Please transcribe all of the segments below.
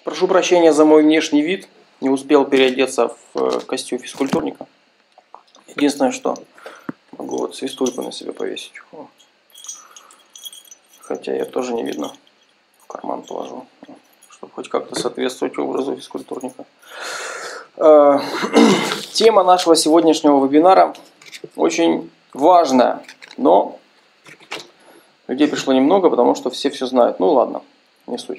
Прошу прощения за мой внешний вид. Не успел переодеться в костюм физкультурника. Единственное, что могу вот свистульку на себя повесить. Хотя ее тоже не видно. В карман положу, чтобы хоть как-то соответствовать образу физкультурника. Тема нашего сегодняшнего вебинара очень важная, но людей пришло немного, потому что все знают. Ну ладно, не суть.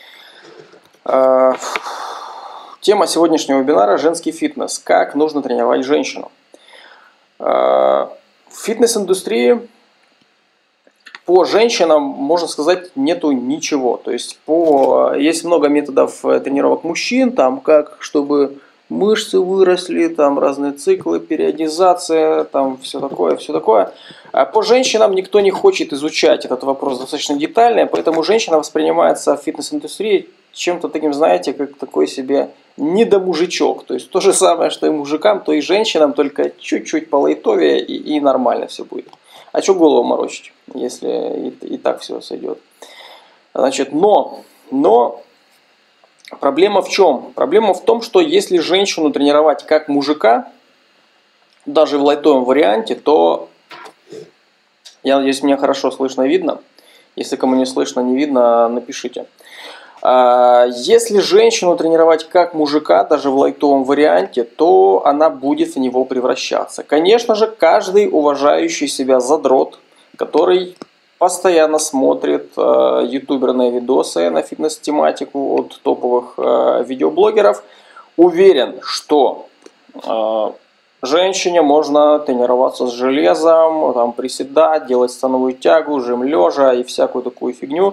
Тема сегодняшнего вебинара – женский фитнес. Как нужно тренировать женщину. В фитнес-индустрии по женщинам, можно сказать, нету ничего. То есть есть много методов тренировок мужчин, там как, чтобы мышцы выросли, там разные циклы, периодизация, там все такое, все такое. А по женщинам никто не хочет изучать этот вопрос достаточно детально, поэтому женщина воспринимается в фитнес-индустрии чем-то таким, знаете, как такой себе недомужичок. То есть то же самое, что и мужикам, то и женщинам, только чуть-чуть полайтовее и нормально все будет. А что голову морочить, если и так все сойдет? Значит, но проблема в чем? Проблема в том, что если женщину тренировать как мужика, даже в лайтовом варианте, то, я надеюсь, меня хорошо слышно и видно. Если кому не слышно, не видно, напишите. Если женщину тренировать как мужика, даже в лайтовом варианте, то она будет в него превращаться. Конечно же, каждый уважающий себя задрот, который постоянно смотрит ютуберные видосы на фитнес-тематику от топовых видеоблогеров, уверен, что женщине можно тренироваться с железом, там, приседать, делать становую тягу, жим лежа и всякую такую фигню.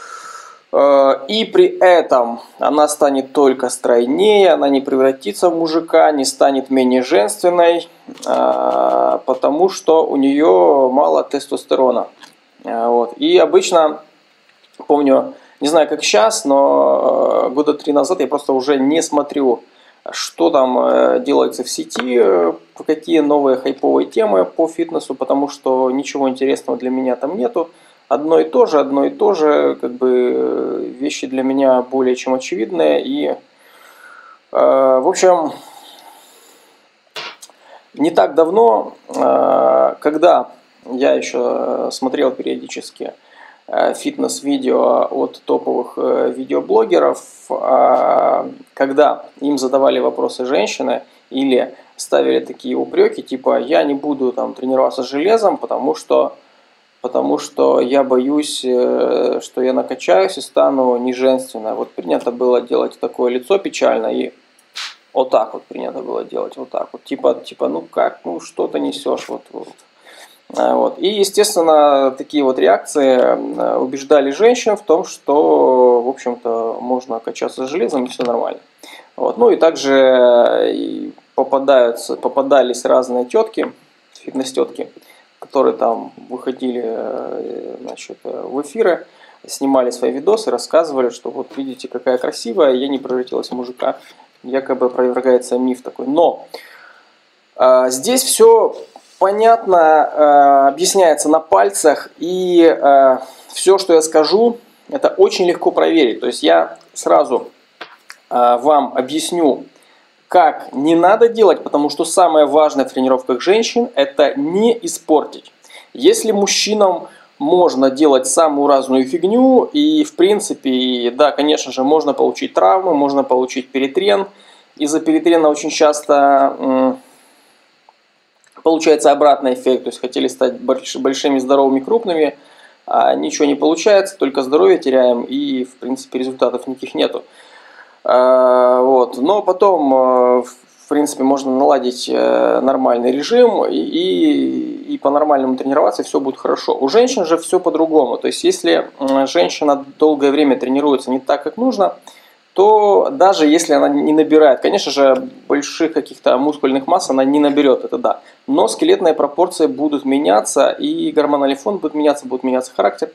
И при этом она станет только стройнее, она не превратится в мужика, не станет менее женственной, потому что у нее мало тестостерона. Вот. И обычно, помню, не знаю как сейчас, но года 3 назад я просто уже не смотрю, что там делается в сети, какие новые хайповые темы по фитнесу, потому что ничего интересного для меня там нету. Одно и то же, как бы вещи для меня более чем очевидные. И, в общем, не так давно, когда я еще смотрел периодически фитнес-видео от топовых видеоблогеров, когда им задавали вопросы женщины или ставили такие упреки, типа «я не буду там тренироваться с железом, потому что я боюсь, что я накачаюсь и стану неженственной». Вот принято было делать такое лицо печально и вот так вот принято было делать, вот так вот. Типа ну как, ну что ты несешь, вот. Вот. И, естественно, такие вот реакции убеждали женщин в том, что, в общем-то, можно качаться с железом и все нормально. Вот. Ну и также попадались разные тетки, фитнес-тетки, которые там выходили, значит, в эфиры, снимали свои видосы, рассказывали, что вот видите, какая красивая, я не превратилась в мужика. Якобы опровергается миф такой. Но здесь все понятно, объясняется на пальцах, и все, что я скажу, это очень легко проверить. То есть я сразу вам объясню, как не надо делать, потому что самое важное в тренировках женщин – это не испортить. Если мужчинам можно делать самую разную фигню, и в принципе, да, конечно же, можно получить травмы, можно получить перетрен. Из-за перетрена очень часто получается обратный эффект, то есть хотели стать большими, здоровыми, крупными, а ничего не получается, только здоровье теряем, и в принципе результатов никаких нету. Вот. Но потом, в принципе, можно наладить нормальный режим и по нормальному тренироваться, и все будет хорошо. У женщин же все по-другому. То есть, если женщина долгое время тренируется не так, как нужно, то даже если она не набирает, конечно же, больших каких-то мускульных масс она не наберет, это да. Но скелетные пропорции будут меняться, и гормональный фон будет меняться характер.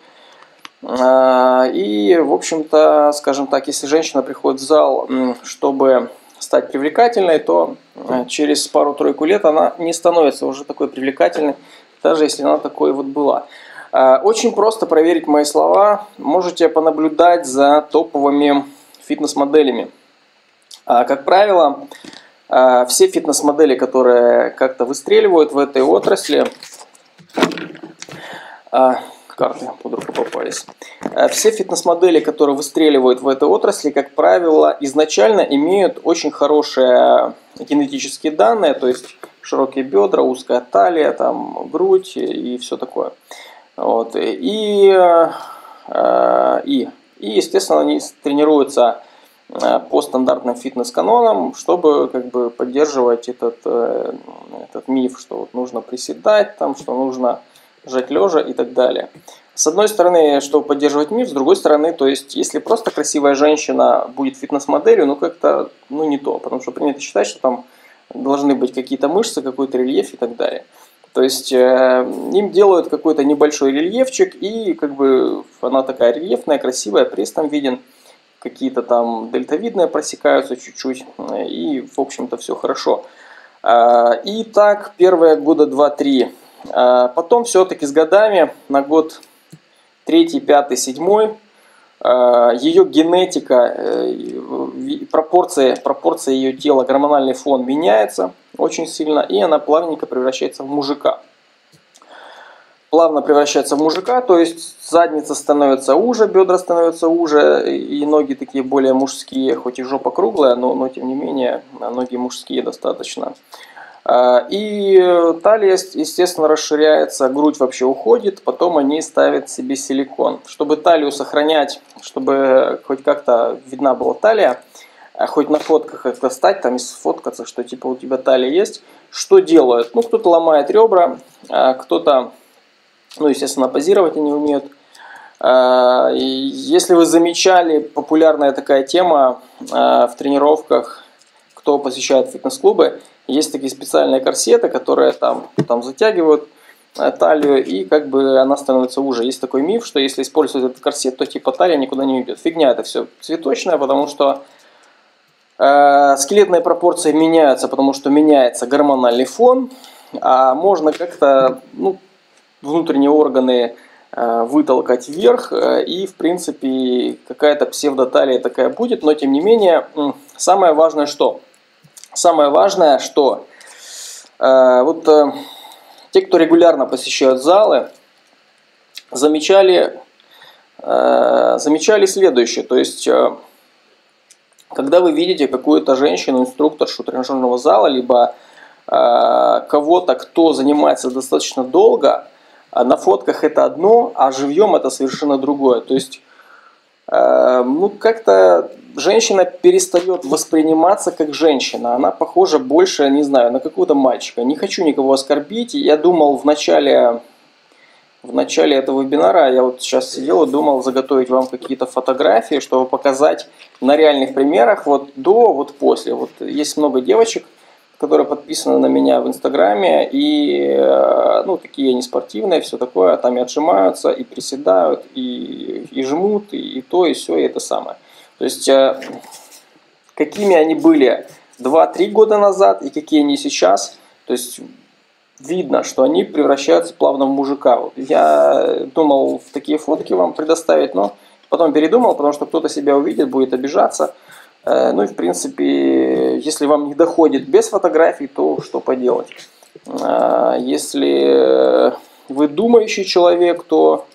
И, в общем-то, скажем так, если женщина приходит в зал, чтобы стать привлекательной, то через пару-тройку лет она не становится уже такой привлекательной, даже если она такой вот была. Очень просто проверить мои слова. Можете понаблюдать за топовыми фитнес-моделями. Как правило, все фитнес-модели, которые как-то выстреливают в этой отрасли, карты под руку попались. Все фитнес-модели, которые выстреливают в этой отрасли, как правило, изначально имеют очень хорошие генетические данные, то есть широкие бедра, узкая талия, там, грудь и все такое. Вот. И, естественно, они тренируются по стандартным фитнес-канонам, чтобы как бы поддерживать этот миф, что вот нужно приседать, там, что нужно жать лежа и так далее. С одной стороны, чтобы поддерживать миф, с другой стороны, то есть, если просто красивая женщина будет фитнес-моделью, ну как-то, ну не то, потому что принято считать, что там должны быть какие-то мышцы, какой-то рельеф и так далее. То есть, им делают какой-то небольшой рельефчик, и как бы она такая рельефная, красивая, пресс там виден, какие-то там дельтовидные просекаются чуть-чуть, и, в общем-то, все хорошо. И так первые года 2-3. Потом все-таки с годами, на год 3, 5, 7, ее генетика, пропорция ее тела, гормональный фон меняется очень сильно, и она плавненько превращается в мужика. Плавно превращается в мужика, то есть задница становится уже, бедра становятся уже, и ноги такие более мужские, хоть и жопа круглая, но тем не менее ноги мужские достаточно. И талия, естественно, расширяется, грудь вообще уходит, потом они ставят себе силикон. Чтобы талию сохранять, чтобы хоть как-то видна была талия, хоть на фотках как-то стать, там и сфоткаться, что типа у тебя талия есть, что делают? Ну, кто-то ломает ребра, кто-то, ну, естественно, позировать они умеют. Если вы замечали, популярная такая тема в тренировках, кто посещает фитнес-клубы, есть такие специальные корсеты, которые там затягивают талию, и как бы она становится уже. Есть такой миф, что если использовать этот корсет, то типа талия никуда не уйдет. Фигня, это все цветочное, потому что скелетные пропорции меняются, потому что меняется гормональный фон, а можно как-то, ну, внутренние органы вытолкать вверх, и в принципе какая-то псевдоталия такая будет, но тем не менее самое важное что? Самое важное, что те, кто регулярно посещают залы, замечали следующее. То есть, когда вы видите какую-то женщину, инструкторшу тренажерного зала, либо кого-то, кто занимается достаточно долго, на фотках это одно, а живьем это совершенно другое. То есть, ну, как-то женщина перестает восприниматься как женщина. Она похожа больше, не знаю, на какого-то мальчика. Не хочу никого оскорбить. Я думал в начале этого вебинара, я вот сейчас сидел и думал заготовить вам какие-то фотографии, чтобы показать на реальных примерах вот до, вот после. Вот есть много девочек, которые подписаны на меня в Инстаграме, и, ну, такие они спортивные, все такое, там и отжимаются, и приседают, и жмут, и то, и все, и это самое. То есть, какими они были 2-3 года назад, и какие они сейчас, то есть, видно, что они превращаются плавно в мужика. Вот я думал в такие фотки вам предоставить, но потом передумал, потому что кто-то себя увидит, будет обижаться. Ну и в принципе, если вам не доходит без фотографий, то что поделать. Если вы думающий человек, то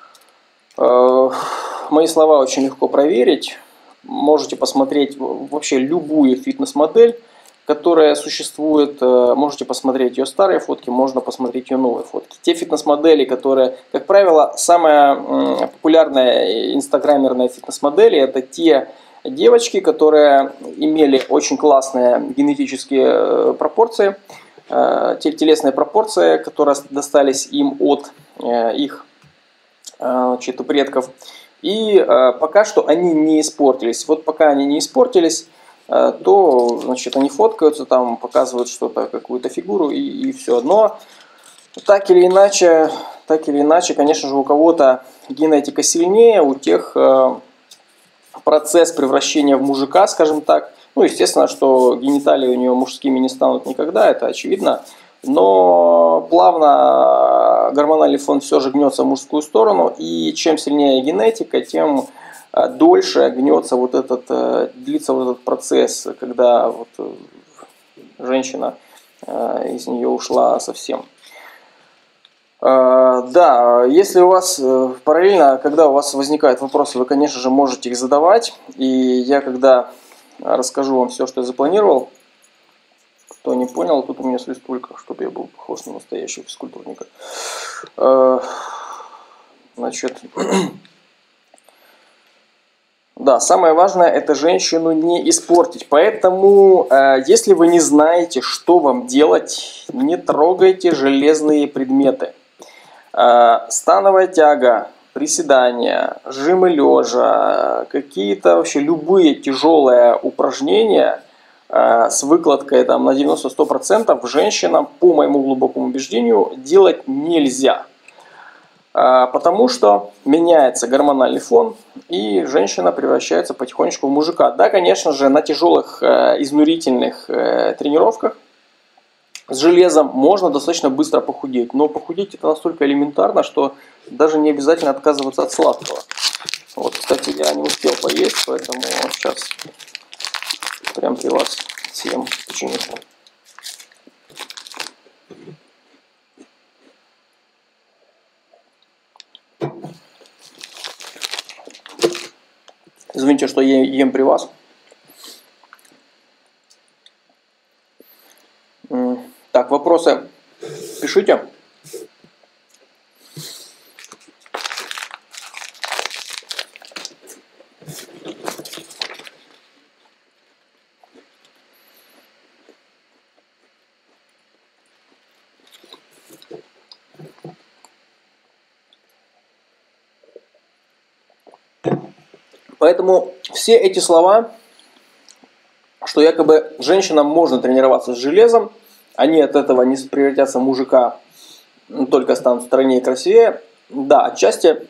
мои слова очень легко проверить. Можете посмотреть вообще любую фитнес-модель, которая существует. Можете посмотреть ее старые фотки, можно посмотреть ее новые фотки. Те фитнес-модели, которые, как правило, самая популярная инстаграмерная фитнес-модели, это те девочки, которые имели очень классные генетические пропорции, телесные пропорции, которые достались им от их предков. И пока что они не испортились. Вот пока они не испортились, то, значит, они фоткаются, там показывают что-то, какую-то фигуру и все. Но так или иначе, конечно же, у кого-то генетика сильнее, у тех процесс превращения в мужика, скажем так. Ну, естественно, что гениталии у него мужскими не станут никогда, это очевидно. Но плавно гормональный фон все же гнется в мужскую сторону. И чем сильнее генетика, тем дольше гнется вот этот, длится вот этот процесс, когда вот женщина из нее ушла совсем. Да, если у вас параллельно, когда у вас возникают вопросы, вы, конечно же, можете их задавать. И я, когда расскажу вам все, что я запланировал, кто не понял, тут у меня свистулька, чтобы я был похож на настоящего физкультурника. Значит, да, самое важное — это женщину не испортить. Поэтому, если вы не знаете, что вам делать, не трогайте железные предметы. Становая тяга, приседания, жимы лежа, какие-то вообще любые тяжелые упражнения с выкладкой там, на 90-100% женщинам, по моему глубокому убеждению, делать нельзя. Потому что меняется гормональный фон, и женщина превращается потихонечку в мужика. Да, конечно же, на тяжелых изнурительных тренировках с железом можно достаточно быстро похудеть. Но похудеть это настолько элементарно, что даже не обязательно отказываться от сладкого. Вот, кстати, я не успел поесть, поэтому сейчас прям при вас съем печеньку. Извините, что я ем при вас. Так, вопросы пишите. Поэтому все эти слова, что якобы женщинам можно тренироваться с железом, они от этого не превратятся в мужика, только станут стройнее и красивее. Да, отчасти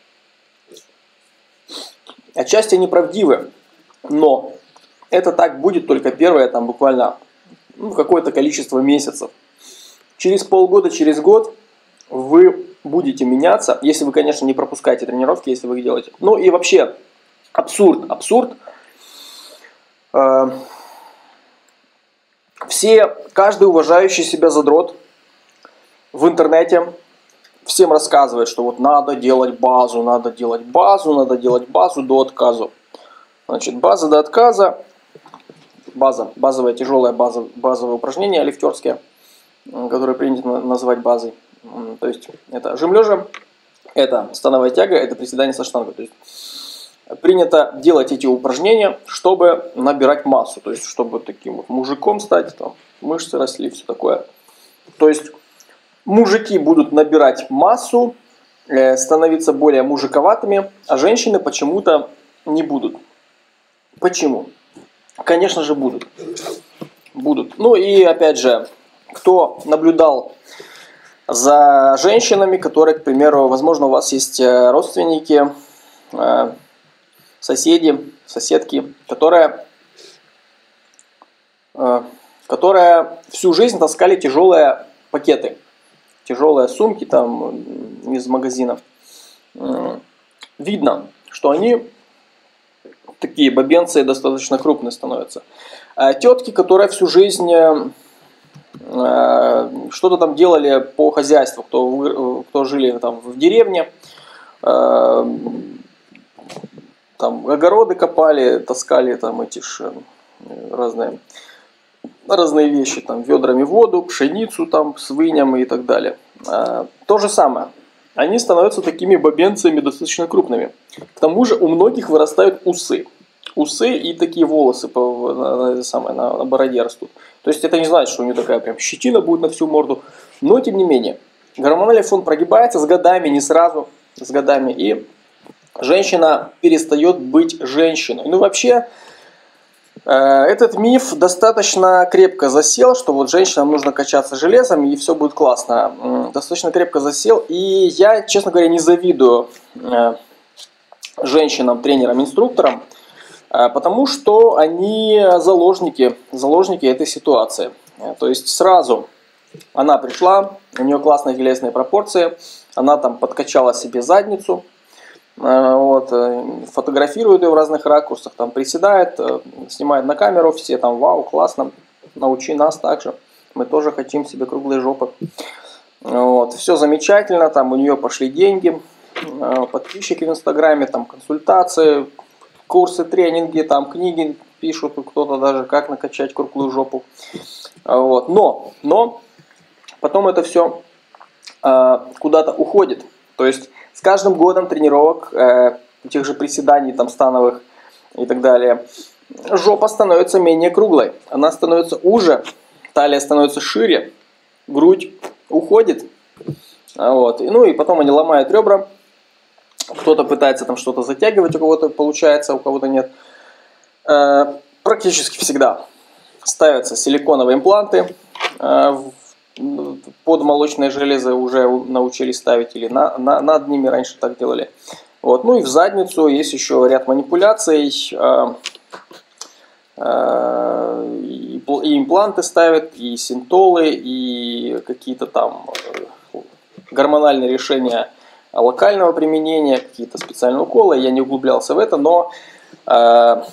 неправдивы, но это так будет только первое, там буквально какое-то количество месяцев. Через полгода, через год вы будете меняться, если вы, конечно, не пропускаете тренировки, если вы их делаете. Ну и вообще, абсурд. Каждый уважающий себя задрот в интернете всем рассказывает, что вот надо делать базу до отказа. Значит, база до отказа, базовое тяжелое базовое упражнение лифтерские, которое принято называть базой. То есть это жим лежа, это становая тяга, это приседание со штангой. То есть принято делать эти упражнения, чтобы набирать массу, то есть чтобы таким вот мужиком стать, там, мышцы росли, все такое. То есть мужики будут набирать массу, становиться более мужиковатыми, а женщины почему-то не будут. Почему? Конечно же будут. Ну и опять же, кто наблюдал за женщинами, которые, к примеру, возможно, у вас есть родственники, соседи, соседки, которые всю жизнь таскали тяжелые пакеты, тяжелые сумки там из магазинов. Видно, что они такие бабенцы достаточно крупные становятся. Тетки, которые всю жизнь что-то там делали по хозяйству, кто жили там в деревне, там огороды копали, таскали там эти разные вещи, там ведрами воду, пшеницу там с вынем и так далее. То же самое. Они становятся такими бабенцами достаточно крупными. К тому же у многих вырастают усы. Усы и такие волосы на бороде растут. То есть это не значит, что у нее такая прям щетина будет на всю морду. Но тем не менее, гормональный фон прогибается с годами, не сразу, с годами. И женщина перестает быть женщиной. Ну вообще, этот миф достаточно крепко засел, что вот женщинам нужно качаться железом и все будет классно. Достаточно крепко засел. И я, честно говоря, не завидую женщинам, тренерам, инструкторам, потому что они заложники этой ситуации. То есть сразу она пришла, у нее классные телесные пропорции, она там подкачала себе задницу, вот, фотографирует ее в разных ракурсах, там приседает, снимает на камеру, все там, вау, классно, научи нас также, мы тоже хотим себе круглые жопы. Вот, все замечательно, там у нее пошли деньги, подписчики в Инстаграме, там консультации, курсы, тренинги, там книги пишут, кто-то даже как накачать круглую жопу. Вот, но потом это все куда-то уходит, то есть с каждым годом тренировок, тех же приседаний там становых и так далее, жопа становится менее круглой, она становится уже, талия становится шире, грудь уходит, вот, ну и потом они ломают ребра, кто-то пытается там что-то затягивать, у кого-то получается, у кого-то нет. Практически всегда ставятся силиконовые импланты, под молочные железы уже научились ставить, или над ними раньше так делали. Вот. Ну и в задницу есть еще ряд манипуляций, и импланты ставят, и синтолы, и какие-то там гормональные решения локального применения, какие-то специальные уколы. Я не углублялся в это, но в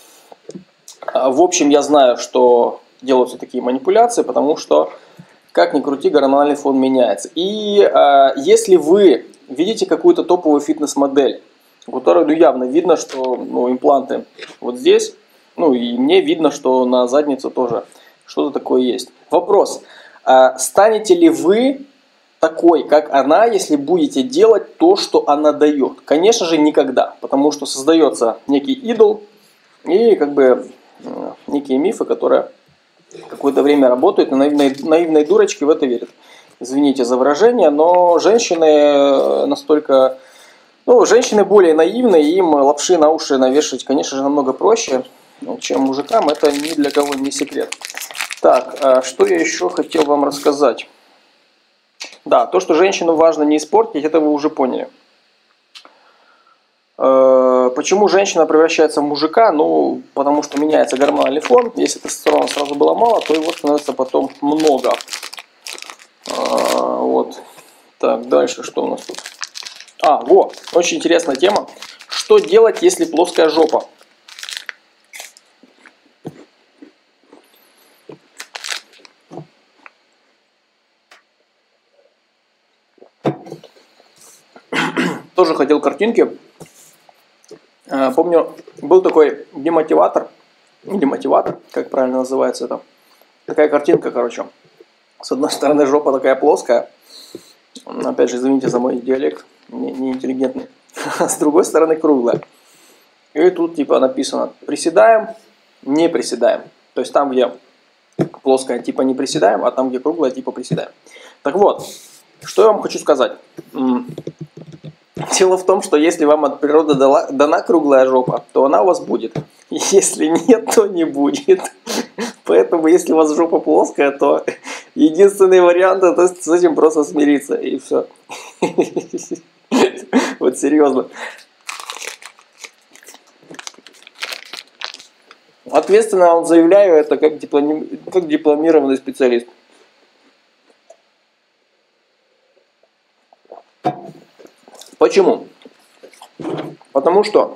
общем я знаю, что делаются такие манипуляции, потому что как ни крути, гормональный фон меняется. И если вы видите какую-то топовую фитнес-модель, у которой явно видно, что импланты вот здесь, и мне видно, что на заднице тоже что-то такое есть. Вопрос, станете ли вы такой, как она, если будете делать то, что она дает? Конечно же, никогда, потому что создается некий идол и некие мифы, которые какое-то время работают, и наивные дурочки в это верят. Извините за выражение, но женщины настолько... женщины более наивны, им лапши на уши навешать, конечно же, намного проще, чем мужикам. Это ни для кого не секрет. Так, что я еще хотел вам рассказать? Да, то, что женщину важно не испортить, это вы уже поняли. Почему женщина превращается в мужика? Потому что меняется гормональный фон. Если тестостерона сразу было мало, то его становится потом много. Вот. Так, дальше что у нас тут? Очень интересная тема. Что делать, если плоская жопа? Тоже хотел картинки. Помню, был такой демотиватор, как правильно называется это. Такая картинка, короче. С одной стороны жопа такая плоская. Опять же, извините за мой диалект, неинтеллигентный. А с другой стороны круглая. И тут типа написано: приседаем, не приседаем. То есть там, где плоская, типа не приседаем, а там, где круглая, типа приседаем. Так вот, что я вам хочу сказать. Дело в том, что если вам от природы дана круглая жопа, то она у вас будет. Если нет, то не будет. Поэтому, если у вас жопа плоская, то единственный вариант — это с этим просто смириться. И все. Вот серьезно. Ответственно вам заявляю это как дипломированный специалист. Почему? Потому что,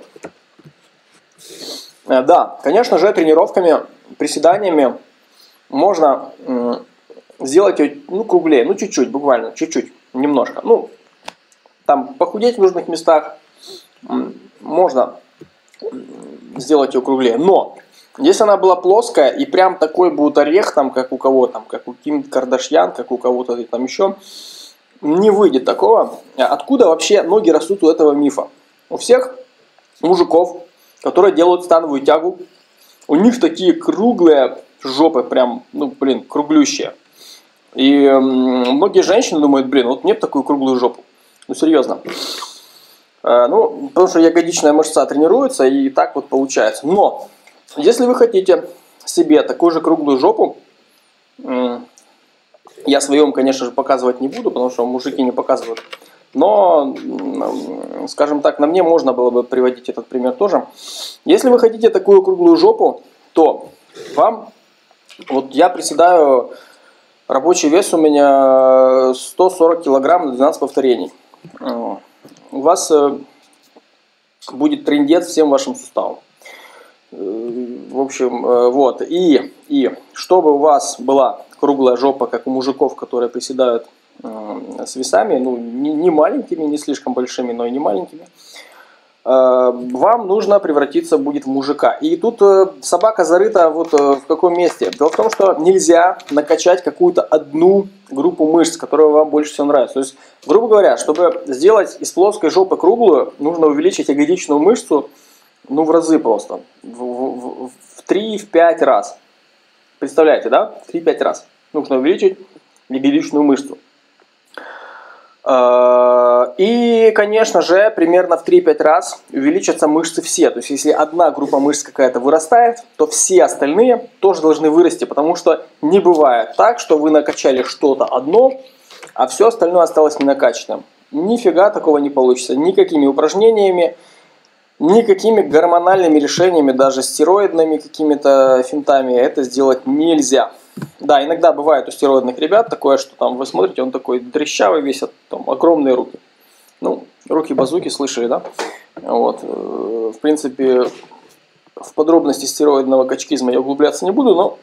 да, конечно же, тренировками, приседаниями можно сделать ее круглее, чуть-чуть, буквально, чуть-чуть, немножко. Там похудеть в нужных местах можно сделать ее круглее. Но если она была плоская и прям такой будет орех, там, как у кого, там, как у Ким Кардашьян, как у кого-то там еще, не выйдет такого. Откуда вообще ноги растут у этого мифа? У всех мужиков, которые делают становую тягу, у них такие круглые жопы, прям, круглющие. И многие женщины думают: вот мне такую круглую жопу. Серьезно. Потому что ягодичная мышца тренируется, и так вот получается. Но, если вы хотите себе такую же круглую жопу, я своем, конечно же, показывать не буду, потому что мужики не показывают. Но, скажем так, на мне можно было бы приводить этот пример тоже. Если вы хотите такую круглую жопу, то вам, я приседаю, рабочий вес у меня 140 килограмм на 12 повторений. У вас будет трындец всем вашим суставам. В общем, вот. И чтобы у вас была круглая жопа, как у мужиков, которые приседают с весами, ну, не маленькими, не слишком большими, но и не маленькими, вам нужно превратиться будет в мужика. И тут собака зарыта вот в каком месте. Дело в том, что нельзя накачать какую-то одну группу мышц, которая вам больше всего нравится. То есть, грубо говоря, чтобы сделать из плоской жопы круглую, нужно увеличить ягодичную мышцу, ну, в разы просто. В 3-5 раз. Представляете, да? 3-5 раз. Нужно увеличить ягодичную мышцу. И, конечно же, примерно в 3-5 раз увеличатся мышцы все. То есть, если одна группа мышц какая-то вырастает, то все остальные тоже должны вырасти. Потому что не бывает так, что вы накачали что-то одно, а все остальное осталось ненакачанным. Нифига такого не получится. Никакими упражнениями, никакими гормональными решениями, даже стероидными какими-то финтами это сделать нельзя. Да, иногда бывает у стероидных ребят такое, что там вы смотрите, он такой дрещавый весь, там огромные руки. Ну, руки-базуки, слышали, да? Вот. В принципе, в подробности стероидного качкизма я углубляться не буду, но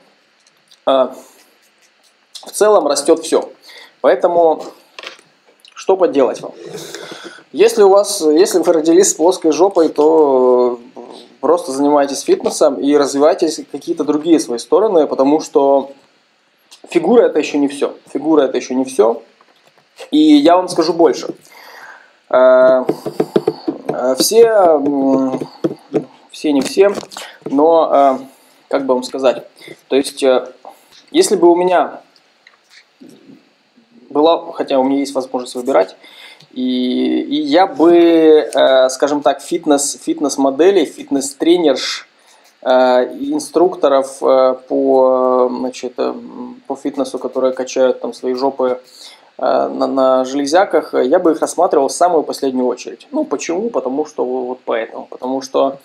в целом растет все. Поэтому что поделать вам? Если вы родились с плоской жопой, то просто занимайтесь фитнесом и развивайте какие-то другие свои стороны, потому что фигура это еще не все. Фигура это еще не все. И я вам скажу больше. Все не все, но как бы вам сказать. То есть, если бы у меня была, хотя у меня есть возможность выбирать, и я бы, скажем так, фитнес-моделей, фитнес-тренерш, инструкторов по фитнесу, которые качают там свои жопы на железяках, я бы их рассматривал в самую последнюю очередь. Ну, почему? Потому что вот поэтому. Потому что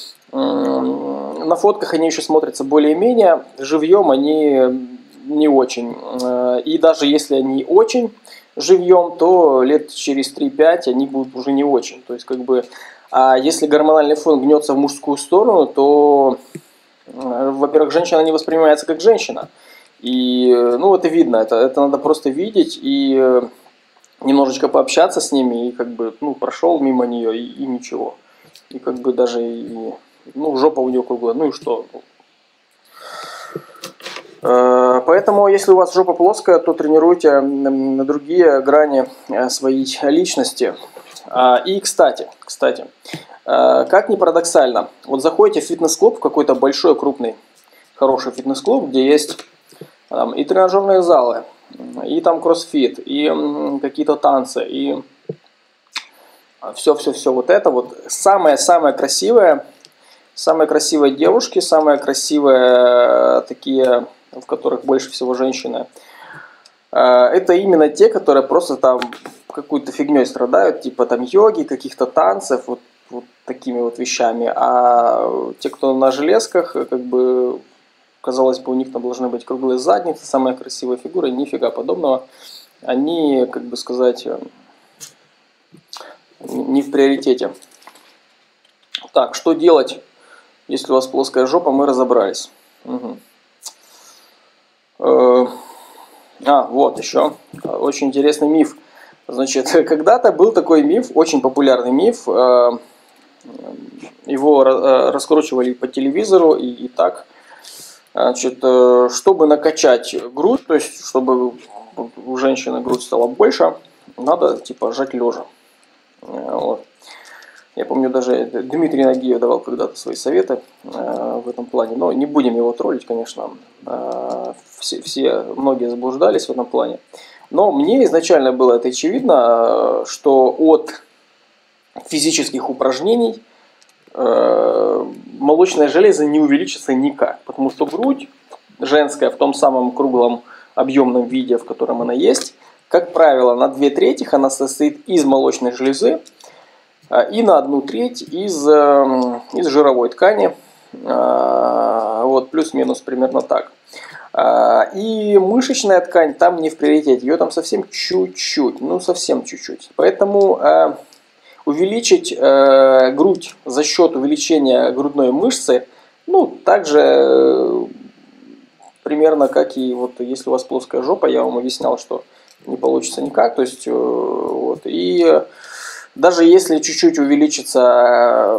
на фотках они еще смотрятся более-менее, живьем они не очень. И даже если они очень живьем, то лет через 3-5 они будут уже не очень. То есть, как бы, а если гормональный фон гнется в мужскую сторону, то, во-первых, женщина не воспринимается как женщина. И, ну, это видно, это надо просто видеть и немножечко пообщаться с ними, и как бы, ну, прошел мимо нее, и ничего. И как бы даже, ну, жопа у нее круглая, ну и что? Поэтому, если у вас жопа плоская, то тренируйте на другие грани своей личности. И, кстати, как ни парадоксально, вот заходите в фитнес-клуб, в какой-то большой, крупный, хороший фитнес-клуб, где есть и тренажерные залы, и там кроссфит, и какие-то танцы, и все вот это вот. Самые красивые девушки, самые красивые такие, в которых больше всего женщины, это именно те, которые просто там какой-то фигней страдают, типа там йоги, каких-то танцев, вот такими вот вещами. А те, кто на железках, как бы, казалось бы, у них там должны быть круглые задницы, самая красивая фигура, нифига подобного. Они, как бы сказать, не в приоритете. Так, что делать, если у вас плоская жопа, мы разобрались. Угу. Вот еще очень интересный миф. Значит, когда-то был такой миф, очень популярный миф. Его раскручивали по телевизору и так. Значит, чтобы накачать грудь, то есть чтобы у женщины грудь стала больше, надо типа жать лежа. Вот. Я помню, даже Дмитрий Нагиев давал когда-то свои советы в этом плане. Но не будем его троллить, конечно. Многие заблуждались в этом плане. Но мне изначально было это очевидно, что от физических упражнений молочное железо не увеличится никак. Потому что грудь женская в том самом круглом объемном виде, в котором она есть, как правило, на 2/3 она состоит из молочной железы и на 1/3 из жировой ткани. Вот, плюс-минус примерно так. И мышечная ткань там не в приоритете, ее там совсем чуть-чуть, ну совсем чуть-чуть. Поэтому увеличить грудь за счет увеличения грудной мышцы, ну, также примерно как и вот если у вас плоская жопа, я вам объяснял, что не получится никак. То есть, вот, и даже если чуть-чуть увеличится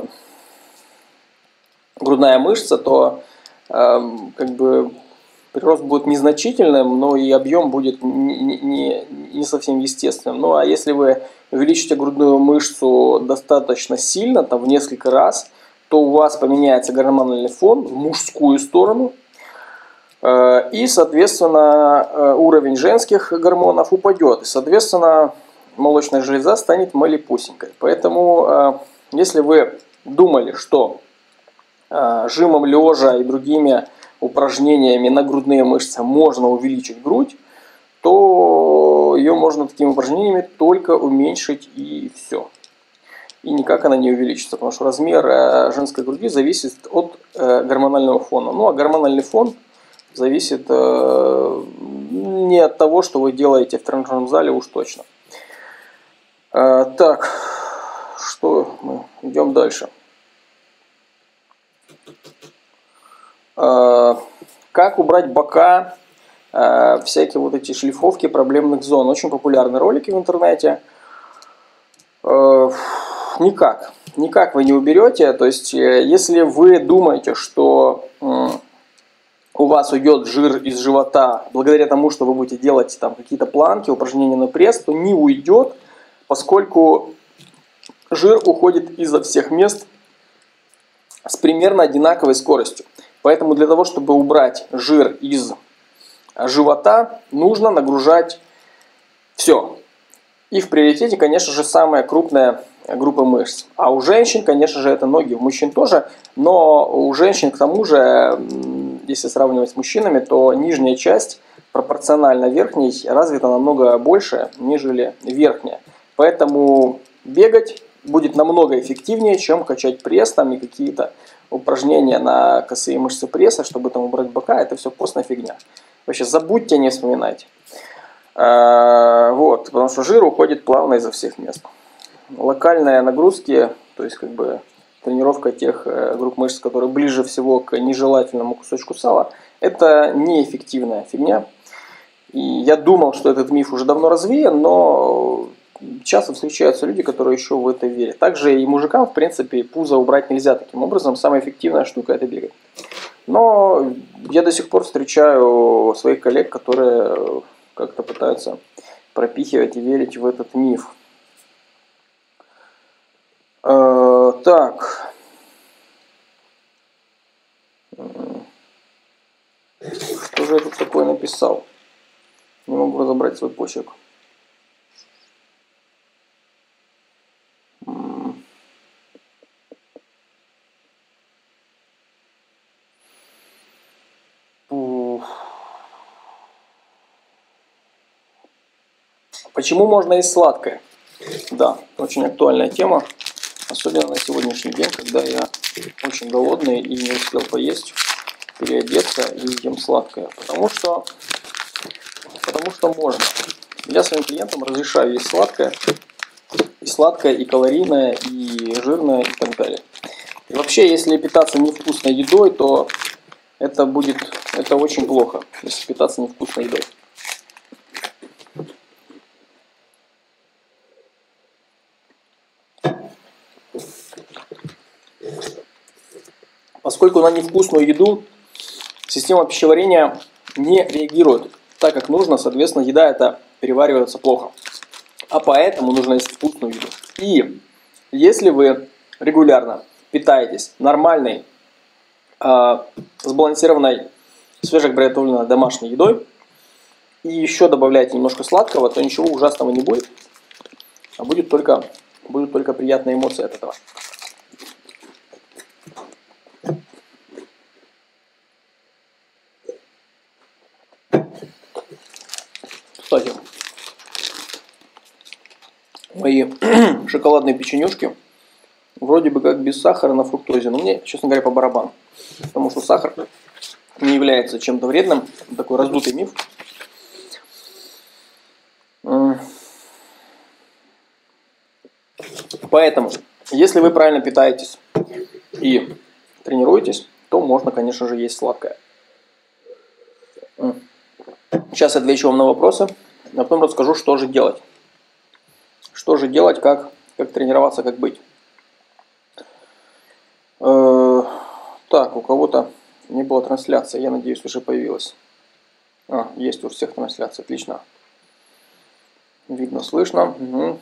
грудная мышца, то как бы прирост будет незначительным, но и объем будет не совсем естественным. Ну а если вы увеличите грудную мышцу достаточно сильно, там в несколько раз, то у вас поменяется гормональный фон в мужскую сторону. И, соответственно, уровень женских гормонов упадет. И, соответственно, молочная железа станет малипусенькой. Поэтому, если вы думали, что жимом лежа и другими упражнениями на грудные мышцы можно увеличить грудь, то ее можно такими упражнениями только уменьшить и все. И никак она не увеличится, потому что размер женской груди зависит от гормонального фона. Ну а гормональный фон зависит не от того, что вы делаете в тренажерном зале, уж точно. Так, что мы идем дальше. Как убрать бока, всякие вот эти шлифовки проблемных зон. Очень популярные ролики в интернете. Никак вы не уберете. То есть, если вы думаете, что у вас уйдет жир из живота благодаря тому, что вы будете делать там какие-то планки, упражнения на пресс, то не уйдет, поскольку жир уходит изо всех мест с примерно одинаковой скоростью. Поэтому для того, чтобы убрать жир из живота, нужно нагружать все. И в приоритете, конечно же, самая крупная группа мышц. А у женщин, конечно же, это ноги, у мужчин тоже. Но у женщин, к тому же, если сравнивать с мужчинами, то нижняя часть пропорционально верхней развита намного больше, нежели верхняя. Поэтому бегать будет намного эффективнее, чем качать пресс там и какие-то упражнения на косые мышцы пресса, чтобы там убрать бока. Это все постная фигня. Вообще забудьте, не вспоминайте. Вот, потому что жир уходит плавно изо всех мест. Локальные нагрузки, то есть как бы тренировка тех групп мышц, которые ближе всего к нежелательному кусочку сала, это неэффективная фигня. И я думал, что этот миф уже давно развеян, но часто встречаются люди, которые еще в это верят. Также и мужикам, в принципе, пузо убрать нельзя таким образом. Самая эффективная штука – это бегать. Но я до сих пор встречаю своих коллег, которые как-то пытаются пропихивать и верить в этот миф. Так. Что же я тут такое написал? Не могу разобрать свой почерк. Почему можно есть сладкое? Да, очень актуальная тема. Особенно на сегодняшний день, когда я очень голодный и не успел поесть, переодеться и ем сладкое. Потому что можно. Я своим клиентам разрешаю есть сладкое, и калорийное, и жирное, и так далее. И вообще, если питаться невкусной едой, то это очень плохо, если питаться невкусной едой. Поскольку на невкусную еду система пищеварения не реагирует так, как нужно, соответственно, еда эта переваривается плохо. А поэтому нужно есть вкусную еду. И если вы регулярно питаетесь нормальной, сбалансированной, свежеприготовленной домашней едой, и еще добавляете немножко сладкого, то ничего ужасного не будет, а будут только приятные эмоции от этого. Кстати, мои шоколадные печенюшки вроде бы как без сахара на фруктозе, но мне, честно говоря, по барабану. Потому что сахар не является чем-то вредным, такой раздутый миф. Поэтому, если вы правильно питаетесь и тренируетесь, то можно, конечно же, есть сладкое. Сейчас отвечу вам на вопросы, а потом расскажу, что же делать. Что же делать, как тренироваться, как быть. Так, у кого-то не было трансляции, я надеюсь, уже появилась. Есть у всех трансляция, отлично. Видно, слышно. Угу.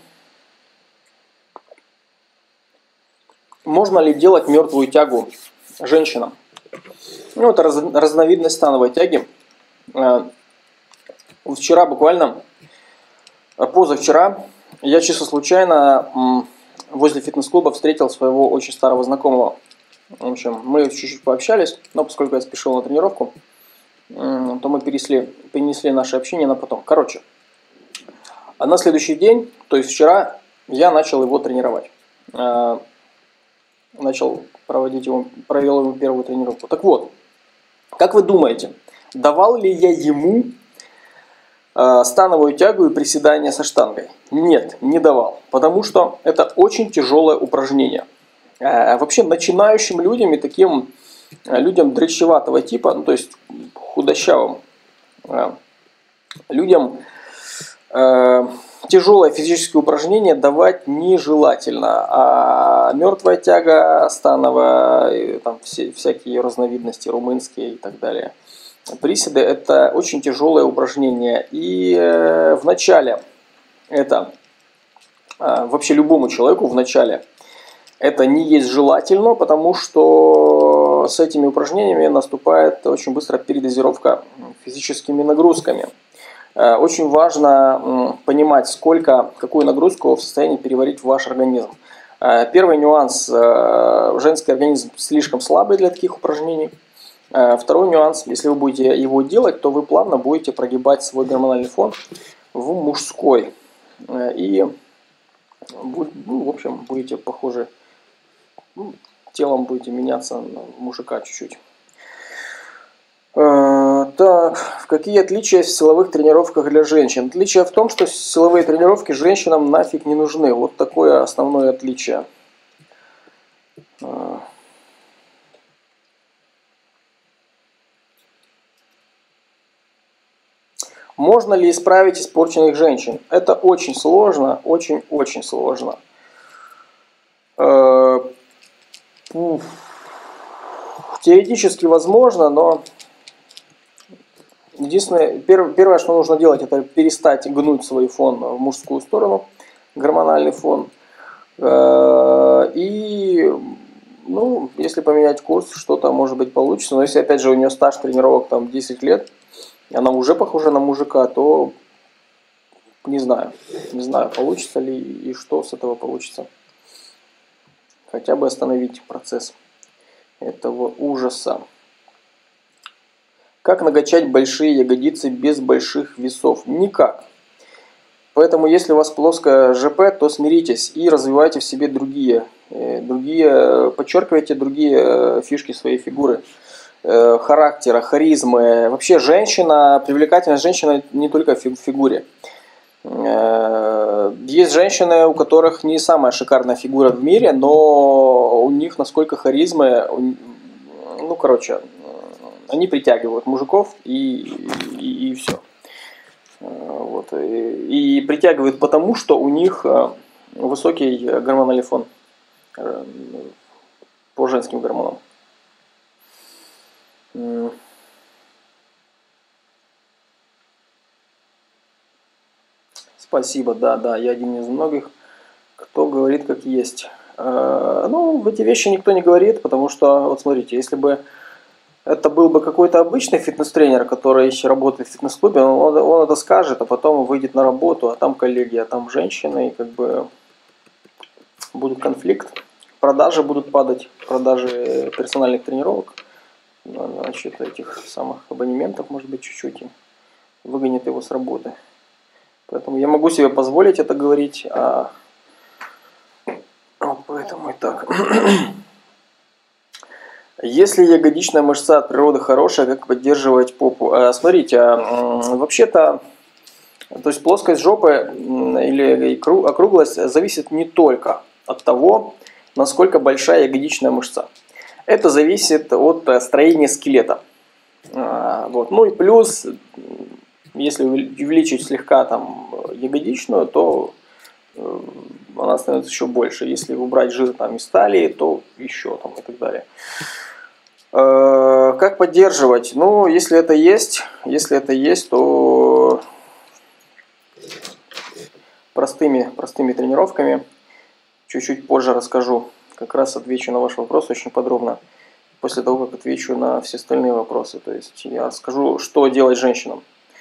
Можно ли делать мертвую тягу женщинам? Ну, это разновидность становой тяги. Вчера буквально, позавчера, я чисто случайно возле фитнес-клуба встретил своего очень старого знакомого. В общем, мы чуть-чуть пообщались, но поскольку я спешил на тренировку, то мы перенесли наше общение на потом. Короче, а на следующий день, то есть вчера, я начал его тренировать. Провел ему первую тренировку. Так вот, как вы думаете, давал ли я ему становую тягу и приседания со штангой? Нет, не давал, потому что это очень тяжелое упражнение. Вообще начинающим людям и таким людям дрыщеватого типа, ну, то есть худощавым людям тяжелое физическое упражнение давать нежелательно. А мертвая тяга, становая, там всякие разновидности, румынские и так далее. Приседы – это очень тяжелое упражнение. И в начале это, вообще любому человеку в начале, это не есть желательно, потому что с этими упражнениями наступает очень быстро передозировка физическими нагрузками. Очень важно понимать, какую нагрузку в состоянии переварить ваш организм. Первый нюанс – женский организм слишком слабый для таких упражнений. Второй нюанс – если вы будете его делать, то вы плавно будете прогибать свой гормональный фон в мужской. И, в общем, будете похожи, телом будете меняться на мужика чуть-чуть. Так, какие отличия в силовых тренировках для женщин? Отличие в том, что силовые тренировки женщинам нафиг не нужны. Вот такое основное отличие. Можно ли исправить испорченных женщин? Это очень сложно, очень-очень сложно. Теоретически возможно, но единственное, первое, что нужно делать, это перестать гнуть свой фон в мужскую сторону, гормональный фон. И, если поменять курс, что-то может быть получится. Но если, опять же, у нее стаж тренировок там 10 лет, и она уже похожа на мужика, то не знаю, получится ли и что с этого получится. Хотя бы остановить процесс этого ужаса. Как накачать большие ягодицы без больших весов? Никак. Поэтому, если у вас плоская ЖП, то смиритесь и развивайте в себе подчеркивайте другие фишки своей фигуры, характера, харизмы. Вообще привлекательность женщины не только в фигуре. Есть женщины, у которых не самая шикарная фигура в мире, но у них насколько харизмы, они притягивают мужиков и все. Вот. И притягивают потому, что у них высокий гормональный фон по женским гормонам. Спасибо, да, я один из многих, кто говорит как есть. Эти вещи никто не говорит, потому что, вот смотрите, если бы это был бы какой-то обычный фитнес-тренер, который работает в фитнес-клубе, он это скажет, а потом выйдет на работу, а там коллеги, а там женщины, и будет конфликт, продажи будут падать, продажи персональных тренировок, значит, этих самых абонементов, может быть, чуть-чуть выгонит его с работы. Поэтому я могу себе позволить это говорить, поэтому и так. Если ягодичная мышца от природы хорошая, как поддерживать попу? Смотрите, вообще-то, то есть плоскость жопы или округлость зависит не только от того, насколько большая ягодичная мышца. Это зависит от строения скелета. Вот. Ну и плюс, если увеличить слегка там ягодичную, то она становится еще больше. Если убрать жир там из талии, то еще там и так далее. Как поддерживать? Ну, если это есть, то простыми тренировками. Чуть-чуть позже расскажу. Как раз отвечу на ваш вопрос очень подробно. После того, как отвечу на все остальные вопросы. То есть я скажу, что делать женщинам.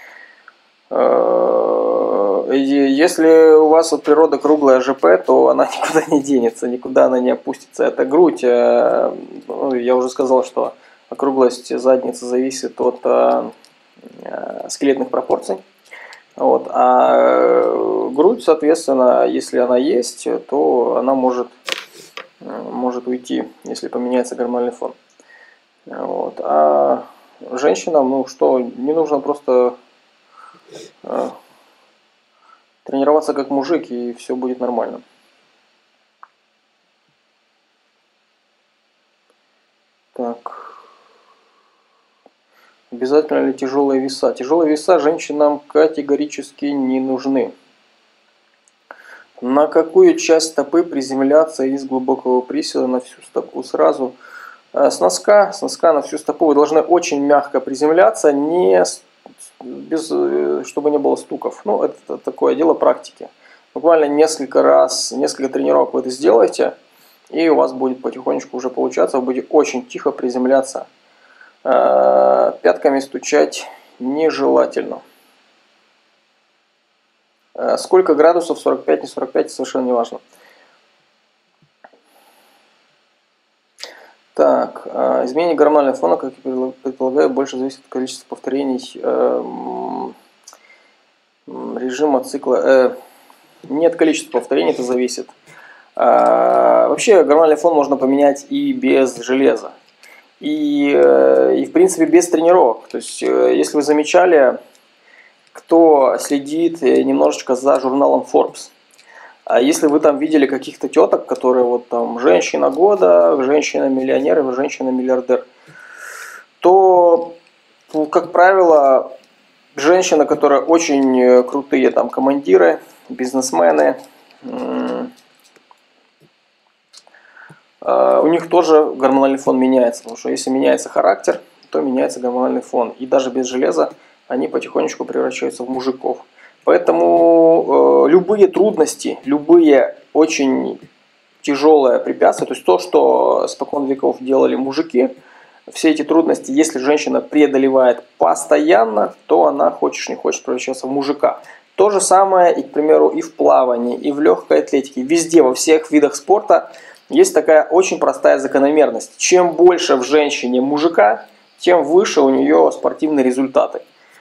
Если у вас от природы круглая ЖП, то она никуда не денется, никуда она не опустится. Это грудь. Ну, я уже сказал, что округлость задницы зависит от скелетных пропорций. Вот. А грудь, соответственно, если она есть, то она может уйти, если поменяется гормональный фон. Вот. А женщинам, ну что, не нужно просто тренироваться как мужик, и все будет нормально. Так. Обязательно ли тяжелые веса? Тяжелые веса женщинам категорически не нужны. На какую часть стопы приземляться из глубокого приседа на всю стопу сразу? С носка на всю стопу вы должны очень мягко приземляться, чтобы не было стуков. Ну, это такое дело практики. Буквально несколько тренировок вы это сделаете, и у вас будет потихонечку уже получаться, вы будете очень тихо приземляться. Пятками стучать нежелательно. Сколько градусов, 45, не 45, совершенно не важно. Так, изменение гормонального фона, как я предполагаю, больше зависит от количества повторений режима цикла. Не от количества повторений это зависит. Вообще гормональный фон можно поменять и без железа. И в принципе без тренировок. То есть, если вы замечали, кто следит немножечко за журналом Forbes, а если вы там видели каких-то теток, которые вот там женщина года, женщина-миллионер, женщина-миллиардер, то, как правило, женщины, которые очень крутые там командиры, бизнесмены, у них тоже гормональный фон меняется. Потому что если меняется характер, то меняется гормональный фон. И даже без железа они потихонечку превращаются в мужиков. Поэтому любые трудности, любые очень тяжелые препятствия, то есть то, что спокон веков делали мужики, все эти трудности, если женщина преодолевает постоянно, то она, хочешь не хочешь, превращаться в мужика. То же самое, и, к примеру, и в плавании, и в легкой атлетике. Везде, во всех видах спорта есть такая очень простая закономерность. Чем больше в женщине мужика, тем выше у нее спортивные результаты.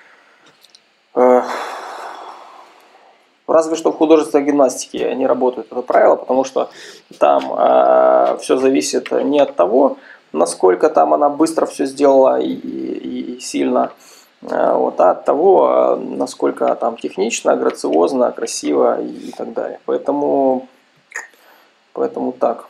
Разве что в художественной гимнастике не работает это правило, потому что там все зависит не от того, насколько там она быстро все сделала и сильно, вот, а от того, насколько там технично, грациозно, красиво и так далее. Поэтому так.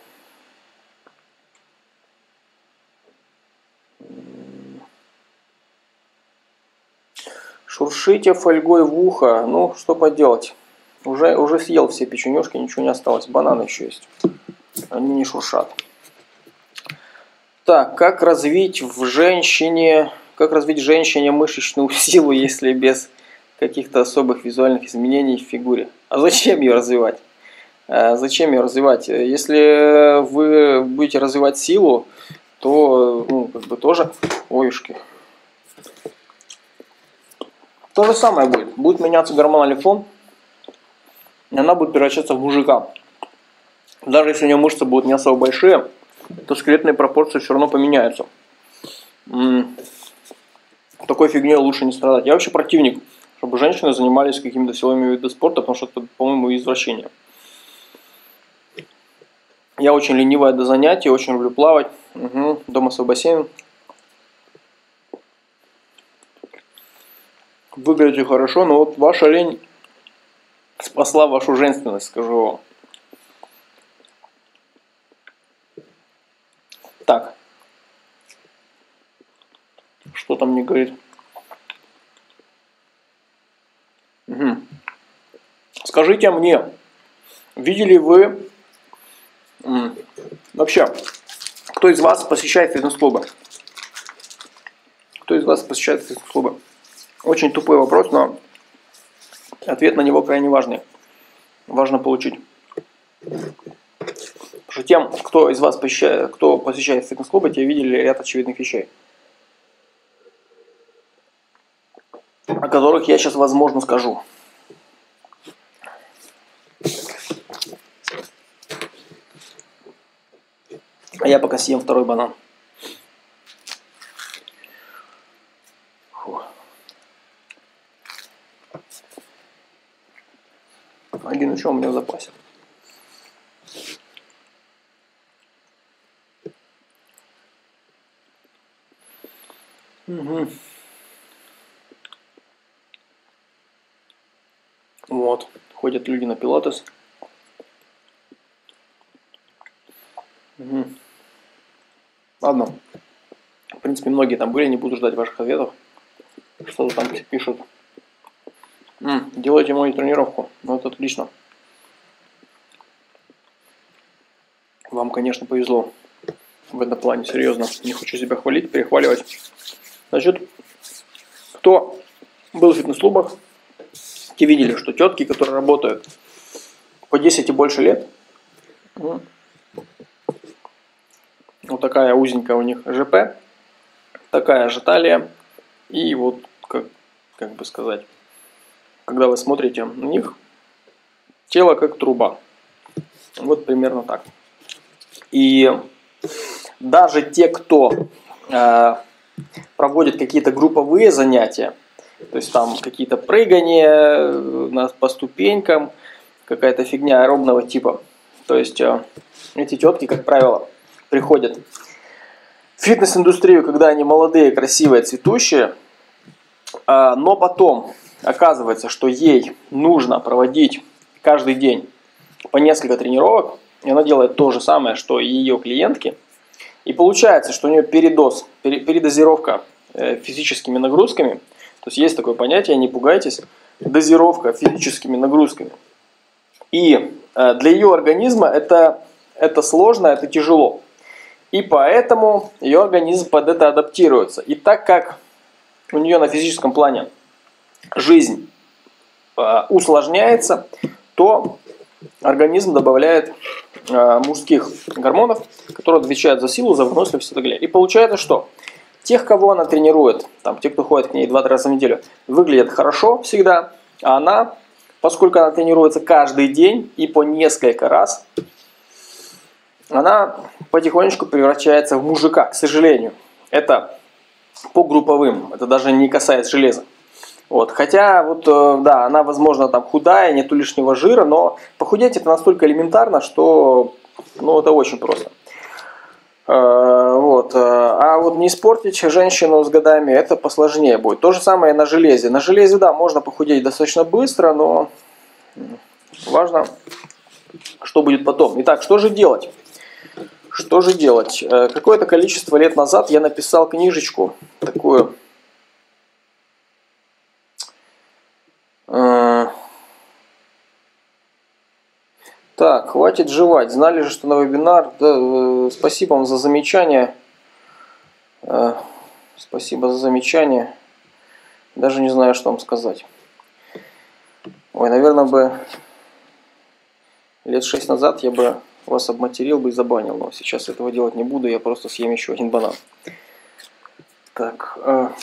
Шуршите фольгой в ухо. Ну, что поделать. Уже съел все печенюшки, ничего не осталось. Бананы еще есть. Они не шуршат. Так, как развить женщине мышечную силу, если без каких-то особых визуальных изменений в фигуре? А зачем ее развивать? Если вы будете развивать силу, то, ну, как бы тоже, оюшки. То же самое будет. Будет меняться гормональный фон, и она будет превращаться в мужика. Даже если у нее мышцы будут не особо большие, то скелетные пропорции все равно поменяются. Такой фигней лучше не страдать. Я вообще противник, чтобы женщины занимались какими-то силовыми видами спорта, потому что это, по-моему, извращение. Я очень ленивая до занятий, очень люблю плавать. Дома свой бассейн. Выглядите хорошо, но вот ваша лень спасла вашу женственность, скажу вам. Так, что там мне говорит? Угу. Скажите мне, видели вы вообще, кто из вас посещает фитнес-клубы? Кто из вас посещает фитнес-клубы? Очень тупой вопрос, но ответ на него крайне важный. Важно получить. Потому что тем, кто из вас посещает фитнес-клубы, те видели ряд очевидных вещей, о которых я сейчас, возможно, скажу. А я пока съем второй банан. Фу. Один еще у меня в запасе. Угу. Вот, ходят люди на пилатес. Угу. Ладно. В принципе, многие там были, не буду ждать ваших ответов. Что-то там пишут. Делайте мою тренировку. Ну, это отлично. Вам, конечно, повезло в этом плане, серьезно. Не хочу себя хвалить, перехваливать. Значит, кто был в фитнес-клубах, те видели, что тетки, которые работают по 10 и больше лет, вот такая узенькая у них ЖП, такая же талия, и вот, как бы сказать, когда вы смотрите на них, тело как труба. Вот примерно так. И даже те, кто проводит какие-то групповые занятия, то есть там какие-то прыгания по ступенькам, какая-то фигня аэробного типа. То есть эти тетки, как правило, приходят в фитнес-индустрию, когда они молодые, красивые, цветущие, но потом оказывается, что ей нужно проводить каждый день по несколько тренировок, и она делает то же самое, что и ее клиентки. И получается, что у нее передозировка физическими нагрузками. То есть есть такое понятие, не пугайтесь, дозировка физическими нагрузками. И для ее организма это сложно, это тяжело. И поэтому ее организм под это адаптируется. И так как у нее на физическом плане жизнь усложняется, то организм добавляет мужских гормонов, которые отвечают за силу, за выносливость и так далее. И получается, что тех, кого она тренирует, там, те, кто ходит к ней 2-3 раза в неделю, выглядят хорошо всегда, а она, поскольку она тренируется каждый день и по несколько раз, она потихонечку превращается в мужика, к сожалению. Это по групповым, это даже не касается железа. Вот. Хотя, вот, да, она, возможно, там худая, нету лишнего жира, но похудеть это настолько элементарно, что, ну, это очень просто. Вот. А вот не испортить женщину с годами, это посложнее будет. То же самое и на железе. На железе, да, можно похудеть достаточно быстро, но важно, что будет потом. Итак, что же делать? Что же делать? Какое-то количество лет назад я написал книжечку, такую... Так, хватит жевать. Знали же, что на вебинар. Да, спасибо вам за замечание. Спасибо за замечание. Даже не знаю, что вам сказать. Ой, наверное, бы лет 6 назад я бы вас обматерил бы и забанил. Но сейчас этого делать не буду. Я просто съем еще один банан. Так.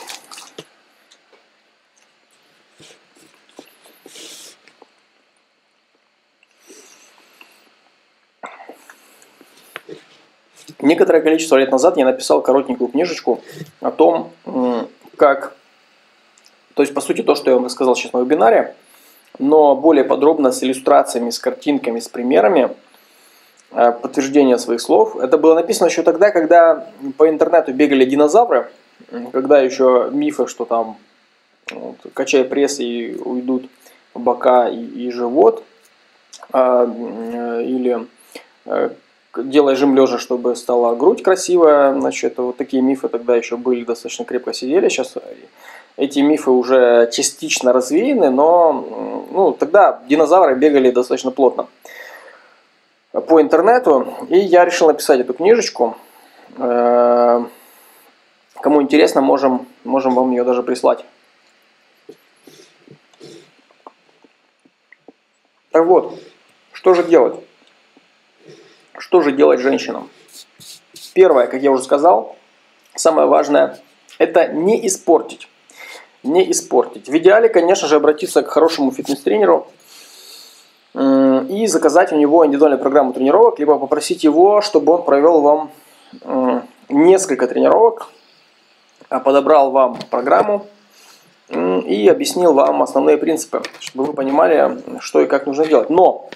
Некоторое количество лет назад я написал коротенькую книжечку о том, как, то есть по сути то, что я вам рассказал сейчас на вебинаре, но более подробно с иллюстрациями, с картинками, с примерами подтверждения своих слов. Это было написано еще тогда, когда по интернету бегали динозавры, когда еще мифы, что там вот, качай пресс и уйдут бока и живот, или делай жим лежа, чтобы стала грудь красивая. Значит, вот такие мифы тогда еще были, достаточно крепко сидели. Сейчас эти мифы уже частично развеяны, но ну, тогда динозавры бегали достаточно плотно по интернету. И я решил написать эту книжечку. Кому интересно, можем вам ее даже прислать. Так вот, что же делать? Что же делать женщинам? Первое, как я уже сказал, самое важное, это не испортить. Не испортить. В идеале, конечно же, обратиться к хорошему фитнес-тренеру и заказать у него индивидуальную программу тренировок, либо попросить его, чтобы он провел вам несколько тренировок, подобрал вам программу и объяснил вам основные принципы, чтобы вы понимали, что и как нужно делать. Но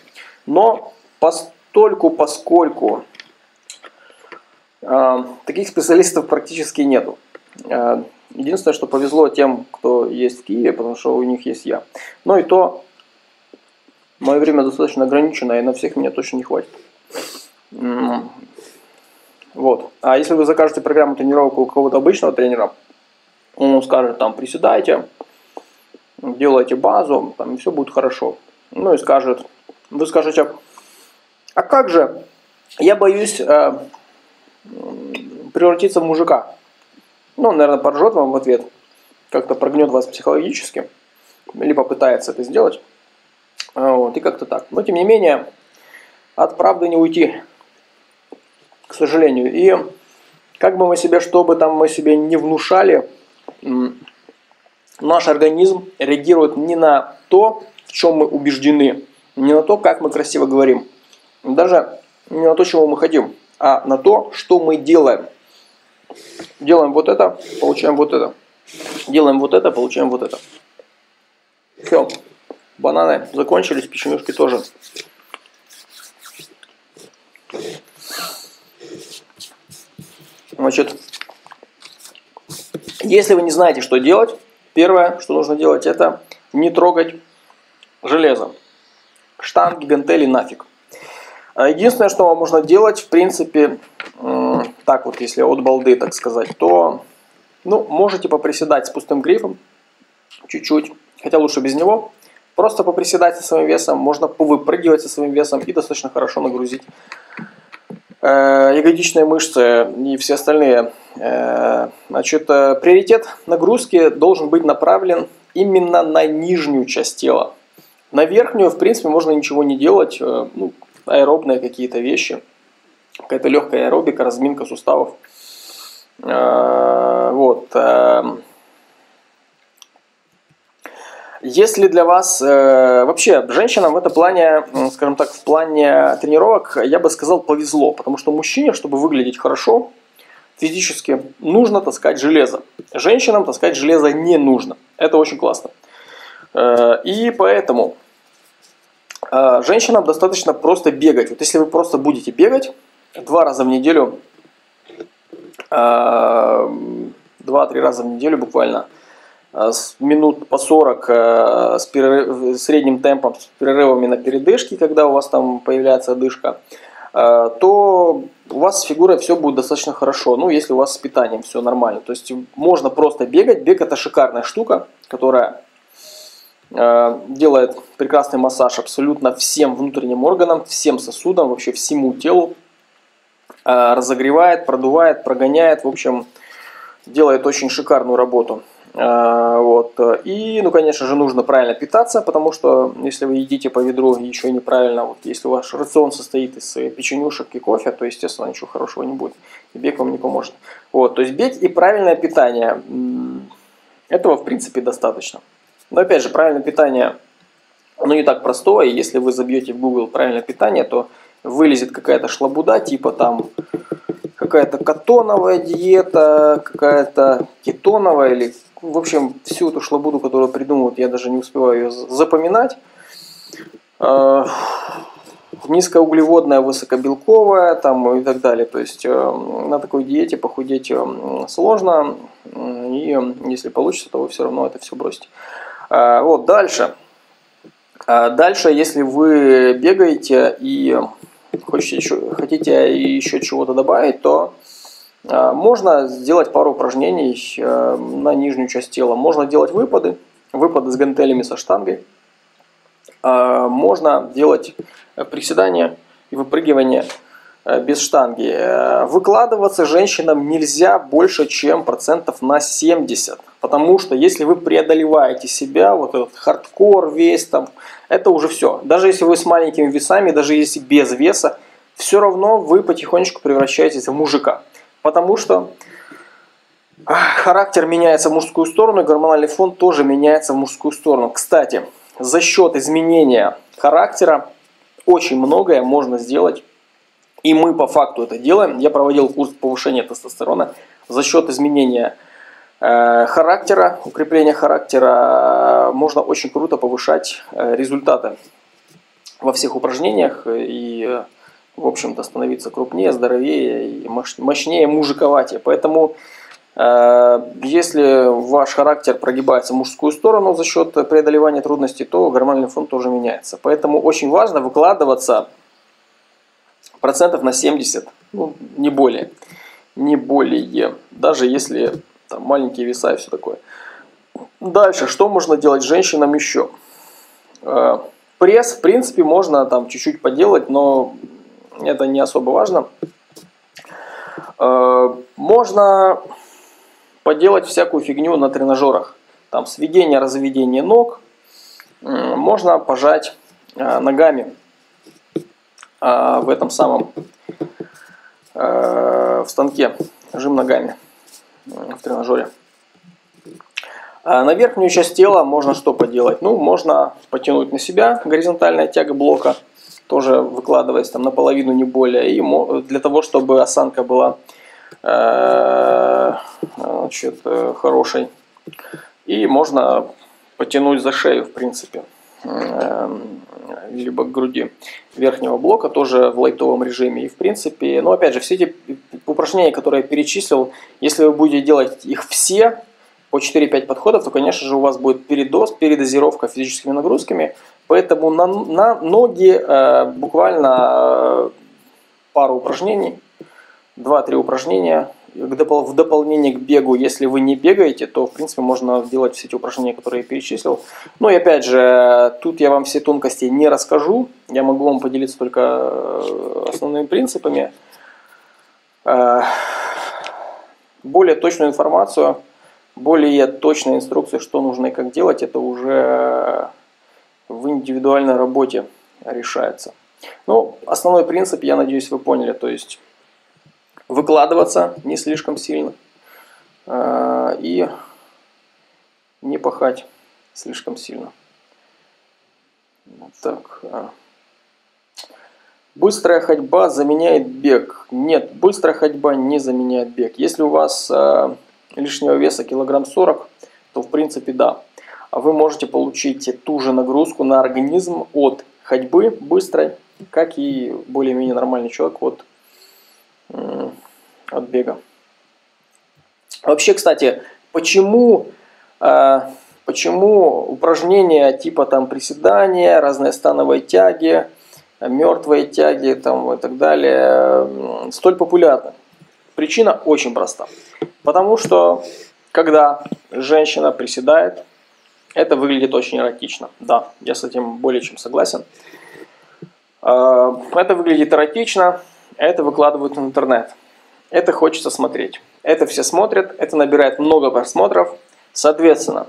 поскольку таких специалистов практически нету. Единственное, что повезло тем, кто есть в Киеве, потому что у них есть я. Но и то, мое время достаточно ограничено, и на всех меня точно не хватит. Вот. А если вы закажете программу тренировок у какого-то обычного тренера, он скажет, там, приседайте, делайте базу, там, и все будет хорошо. Ну и скажет, вы скажете, а как же, я боюсь превратиться в мужика. Ну, он, наверное, поржет вам в ответ, как-то прогнет вас психологически, или попытается это сделать. Вот, и как-то так. Но, тем не менее, от правды не уйти, к сожалению. И как бы мы себе, что бы там мы себе не внушали, наш организм реагирует не на то, в чем мы убеждены, не на то, как мы красиво говорим, даже не на то, чего мы хотим, а на то, что мы делаем. Делаем вот это, получаем вот это. Делаем вот это, получаем вот это. Все. Бананы закончились, печенюшки тоже. Значит, если вы не знаете, что делать, первое, что нужно делать, это не трогать железо. Штанги, гантели нафиг. Единственное, что вам можно делать, в принципе, так вот, если от балды, так сказать, то можете поприседать с пустым грифом, чуть-чуть, хотя лучше без него. Просто поприседать со своим весом, можно повыпрыгивать со своим весом и достаточно хорошо нагрузить ягодичные мышцы и все остальные. Значит, приоритет нагрузки должен быть направлен именно на нижнюю часть тела. На верхнюю, в принципе, можно ничего не делать, аэробные какие-то вещи, какая-то легкая аэробика, разминка суставов. Вот. Если для вас вообще женщинам в этом плане, скажем так, в плане тренировок, я бы сказал, повезло, потому что мужчине, чтобы выглядеть хорошо физически, нужно таскать железо. Женщинам таскать железо не нужно. Это очень классно. И поэтому женщинам достаточно просто бегать. Вот если вы просто будете бегать 2 раза в неделю, 2-3 раза в неделю буквально, с минут по 40 с средним темпом, с перерывами на передышки, когда у вас там появляется одышка, то у вас с фигурой все будет достаточно хорошо. Ну, если у вас с питанием все нормально. То есть можно просто бегать. Бег — это шикарная штука, которая делает прекрасный массаж абсолютно всем внутренним органам, всем сосудам, вообще всему телу. Разогревает, продувает, прогоняет. В общем, делает очень шикарную работу. Вот. И, конечно же, нужно правильно питаться, потому что если вы едите по ведру еще и неправильно, вот, если ваш рацион состоит из печенюшек и кофе, то, естественно, ничего хорошего не будет. И бег вам не поможет. Вот. То есть бег и правильное питание, этого, в принципе, достаточно. Но, опять же, правильное питание, оно не так простое. Если вы забьете в Google правильное питание, то вылезет какая-то шлабуда, типа там какая-то кетоновая диета, какая-то кетоновая, или, в общем, всю эту шлабуду, которую придумывают, я даже не успеваю ее запоминать. Низкоуглеводная, высокобелковая, там и так далее. То есть на такой диете похудеть сложно, и если получится, то вы все равно это все бросите. Вот, дальше. Дальше, если вы бегаете и хотите еще чего-то добавить, то можно сделать пару упражнений на нижнюю часть тела. Можно делать выпады с гантелями, со штангой. Можно делать приседания и выпрыгивания без штанги. Выкладываться женщинам нельзя больше, чем процентов на 70. Потому что если вы преодолеваете себя, вот этот хардкор, весь там, это уже все. Даже если вы с маленькими весами, даже если без веса, все равно вы потихонечку превращаетесь в мужика. Потому что характер меняется в мужскую сторону, и гормональный фон тоже меняется в мужскую сторону. Кстати, за счет изменения характера очень многое можно сделать. И мы по факту это делаем. Я проводил курс повышения тестостерона. За счет изменения характера, укрепления характера можно очень круто повышать результаты во всех упражнениях. И, в общем-то, становиться крупнее, здоровее и мощнее, мужиковатее. Поэтому, если ваш характер прогибается в мужскую сторону за счет преодолевания трудностей, то гормональный фон тоже меняется. Поэтому очень важно выкладываться процентов на 70, ну, не более. Не более. Даже если там маленькие веса и все такое. Дальше, что можно делать женщинам еще? Пресс, в принципе, можно там чуть-чуть поделать, но это не особо важно. Можно поделать всякую фигню на тренажерах. Там сведение, разведение ног. Можно пожать ногами в этом самом в станке, жим ногами в тренажере. На верхнюю часть тела можно что поделать? Ну, можно потянуть на себя, горизонтальная тяга блока, тоже выкладываясь там наполовину, не более, и для того, чтобы осанка была значит, хорошей. И можно потянуть за шею, в принципе, либо к груди верхнего блока, тоже в лайтовом режиме. И в принципе, но опять же, все эти упражнения, которые я перечислил, если вы будете делать их все по 4-5 подходов, то, конечно же, у вас будет передозировка физическими нагрузками. Поэтому на ноги буквально пару упражнений, 2-3 упражнения. В дополнение к бегу, если вы не бегаете, то, в принципе, можно делать все эти упражнения, которые я перечислил. Ну и опять же, тут я вам все тонкости не расскажу. Я могу вам поделиться только основными принципами. Более точную информацию, более точные инструкции, что нужно и как делать, это уже в индивидуальной работе решается. Ну, основной принцип, я надеюсь, вы поняли. То есть выкладываться не слишком сильно и не пахать слишком сильно. Так. Быстрая ходьба заменяет бег. Нет, быстрая ходьба не заменяет бег. Если у вас лишнего веса килограмм 40, то в принципе да. А вы можете получить ту же нагрузку на организм от ходьбы быстрой, как и более-менее нормальный человек от бега. Вообще, кстати, почему упражнения типа там приседания, разные становые тяги, мертвые тяги там, и так далее столь популярны? Причина очень проста. Потому что когда женщина приседает, это выглядит очень эротично. Да, я с этим более чем согласен. Это выглядит эротично, это выкладывают в интернет. Это хочется смотреть. Это все смотрят, это набирает много просмотров. Соответственно,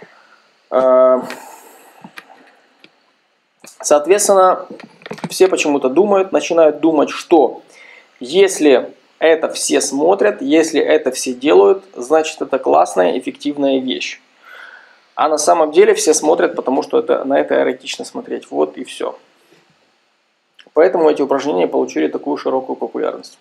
все почему-то начинают думать, что если это все смотрят, если это все делают, значит это классная, эффективная вещь. А на самом деле все смотрят, потому что на это эротично смотреть. Вот и все. Поэтому эти упражнения получили такую широкую популярность.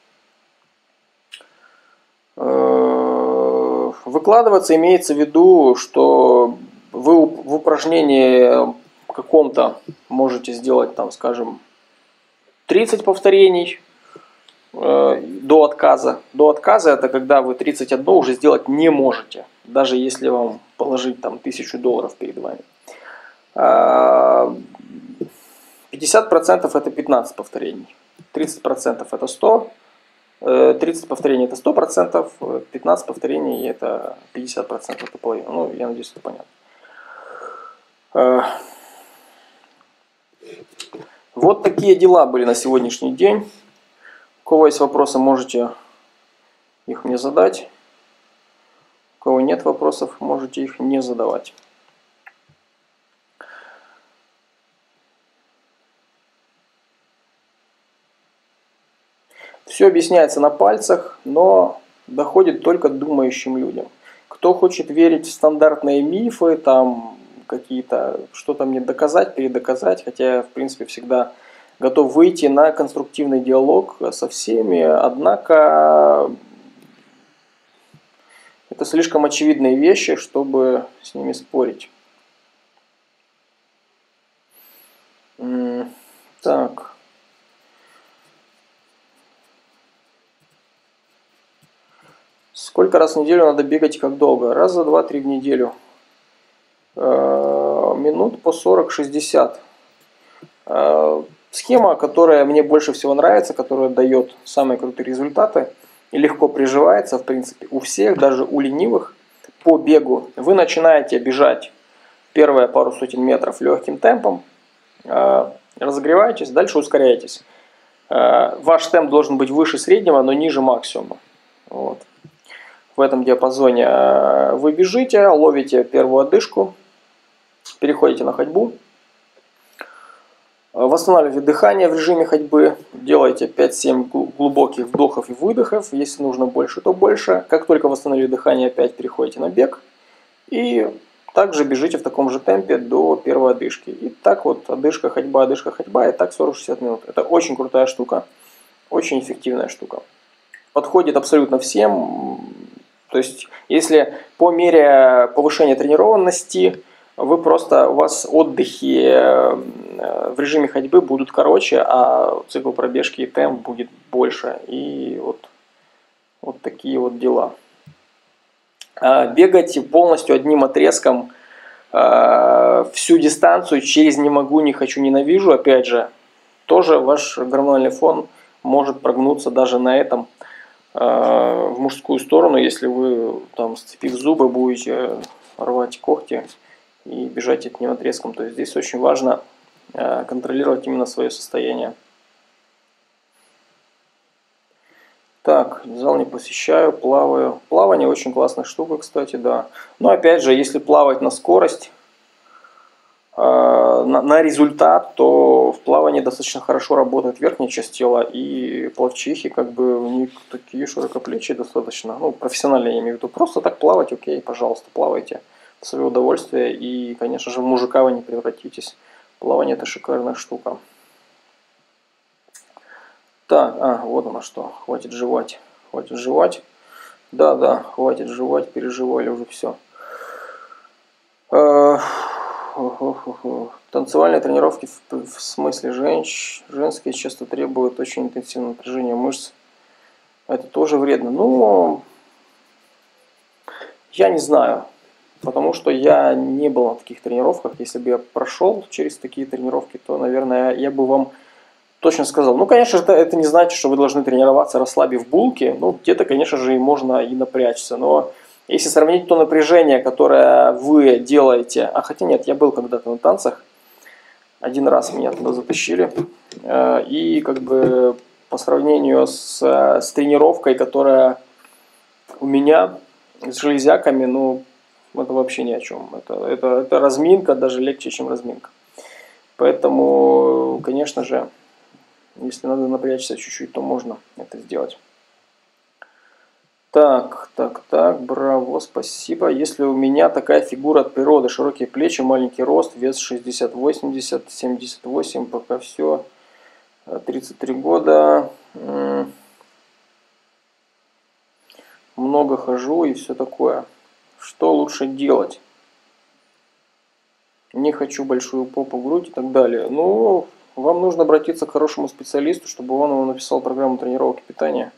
Выкладываться имеется в виду, что вы в упражнении каком-то можете сделать, там, скажем, 30 повторений до отказа. До отказа это когда вы 31 уже сделать не можете, даже если вам положить там $1000 перед вами. 50% это 15 повторений. 30% это 100, 30 повторений это 100%, 15 повторений это 50%, это половина. Ну, я надеюсь, это понятно. Вот такие дела были на сегодняшний день. У кого есть вопросы, можете их мне задать. У кого нет вопросов, можете их не задавать. Все объясняется на пальцах, но доходит только думающим людям. Кто хочет верить в стандартные мифы, там какие-то, что-то мне доказать, передоказать, хотя я, в принципе, всегда готов выйти на конструктивный диалог со всеми, однако это слишком очевидные вещи, чтобы с ними спорить. Так. Сколько раз в неделю надо бегать и как долго? Раза 2-3 в неделю. Минут по 40-60. Схема, которая мне больше всего нравится, которая дает самые крутые результаты и легко приживается, в принципе, у всех, даже у ленивых, по бегу. Вы начинаете бежать первые пару сотен метров легким темпом, разогреваетесь, дальше ускоряетесь. Ваш темп должен быть выше среднего, но ниже максимума. Вот. В этом диапазоне вы бежите, ловите первую одышку, переходите на ходьбу, восстанавливаете дыхание в режиме ходьбы, делаете 5-7 глубоких вдохов и выдохов, если нужно больше, то больше. Как только восстановили дыхание, опять переходите на бег и также бежите в таком же темпе до первой одышки. И так вот одышка, ходьба, и так 40-60 минут. Это очень крутая штука, очень эффективная штука. Подходит абсолютно всем. То есть, если по мере повышения тренированности у вас отдыхи в режиме ходьбы будут короче, а цикл пробежки и темп будет больше. И вот такие вот дела. Бегать полностью одним отрезком всю дистанцию через не могу, не хочу, ненавижу, опять же, тоже ваш гормональный фон может прогнуться даже на этом в мужскую сторону, если вы там, сцепив зубы, будете рвать когти и бежать одним отрезком. То есть здесь очень важно контролировать именно свое состояние. Так, зал не посещаю, плаваю. Плавание очень классная штука, кстати, да. Но опять же, если плавать на скорость, на результат, то в плавании достаточно хорошо работает верхняя часть тела, и пловчихи, как бы, у них такие широкоплечие достаточно, ну, профессионально я имею в виду, просто так плавать, окей, пожалуйста, плавайте в свое удовольствие, и, конечно же, в мужика вы не превратитесь. Плавание – это шикарная штука. Так, вот оно что, хватит жевать, хватит жевать. Да, хватит жевать, переживали уже все. Танцевальные тренировки в смысле женские часто требуют очень интенсивного напряжения мышц. Это тоже вредно. Ну, я не знаю, потому что я не был на таких тренировках. Если бы я прошел через такие тренировки, то, наверное, я бы вам точно сказал. Ну, конечно, это не значит, что вы должны тренироваться, расслабив булки. Ну, где-то, конечно же, и можно и напрячься. Но если сравнить то напряжение, которое вы делаете... А хотя нет, я был когда-то на танцах. Один раз меня туда затащили. И как бы по сравнению с тренировкой, которая у меня с железяками, ну, это вообще ни о чем. Это разминка, даже легче, чем разминка. Поэтому, конечно же, если надо напрячься чуть-чуть, то можно это сделать. Так, браво, спасибо. Если у меня такая фигура от природы, широкие плечи, маленький рост, вес 60-80, 78, пока все, 33 года, много хожу и все такое. Что лучше делать? Не хочу большую попу, грудь и так далее. Ну, вам нужно обратиться к хорошему специалисту, чтобы он вам написал программу тренировок и питания.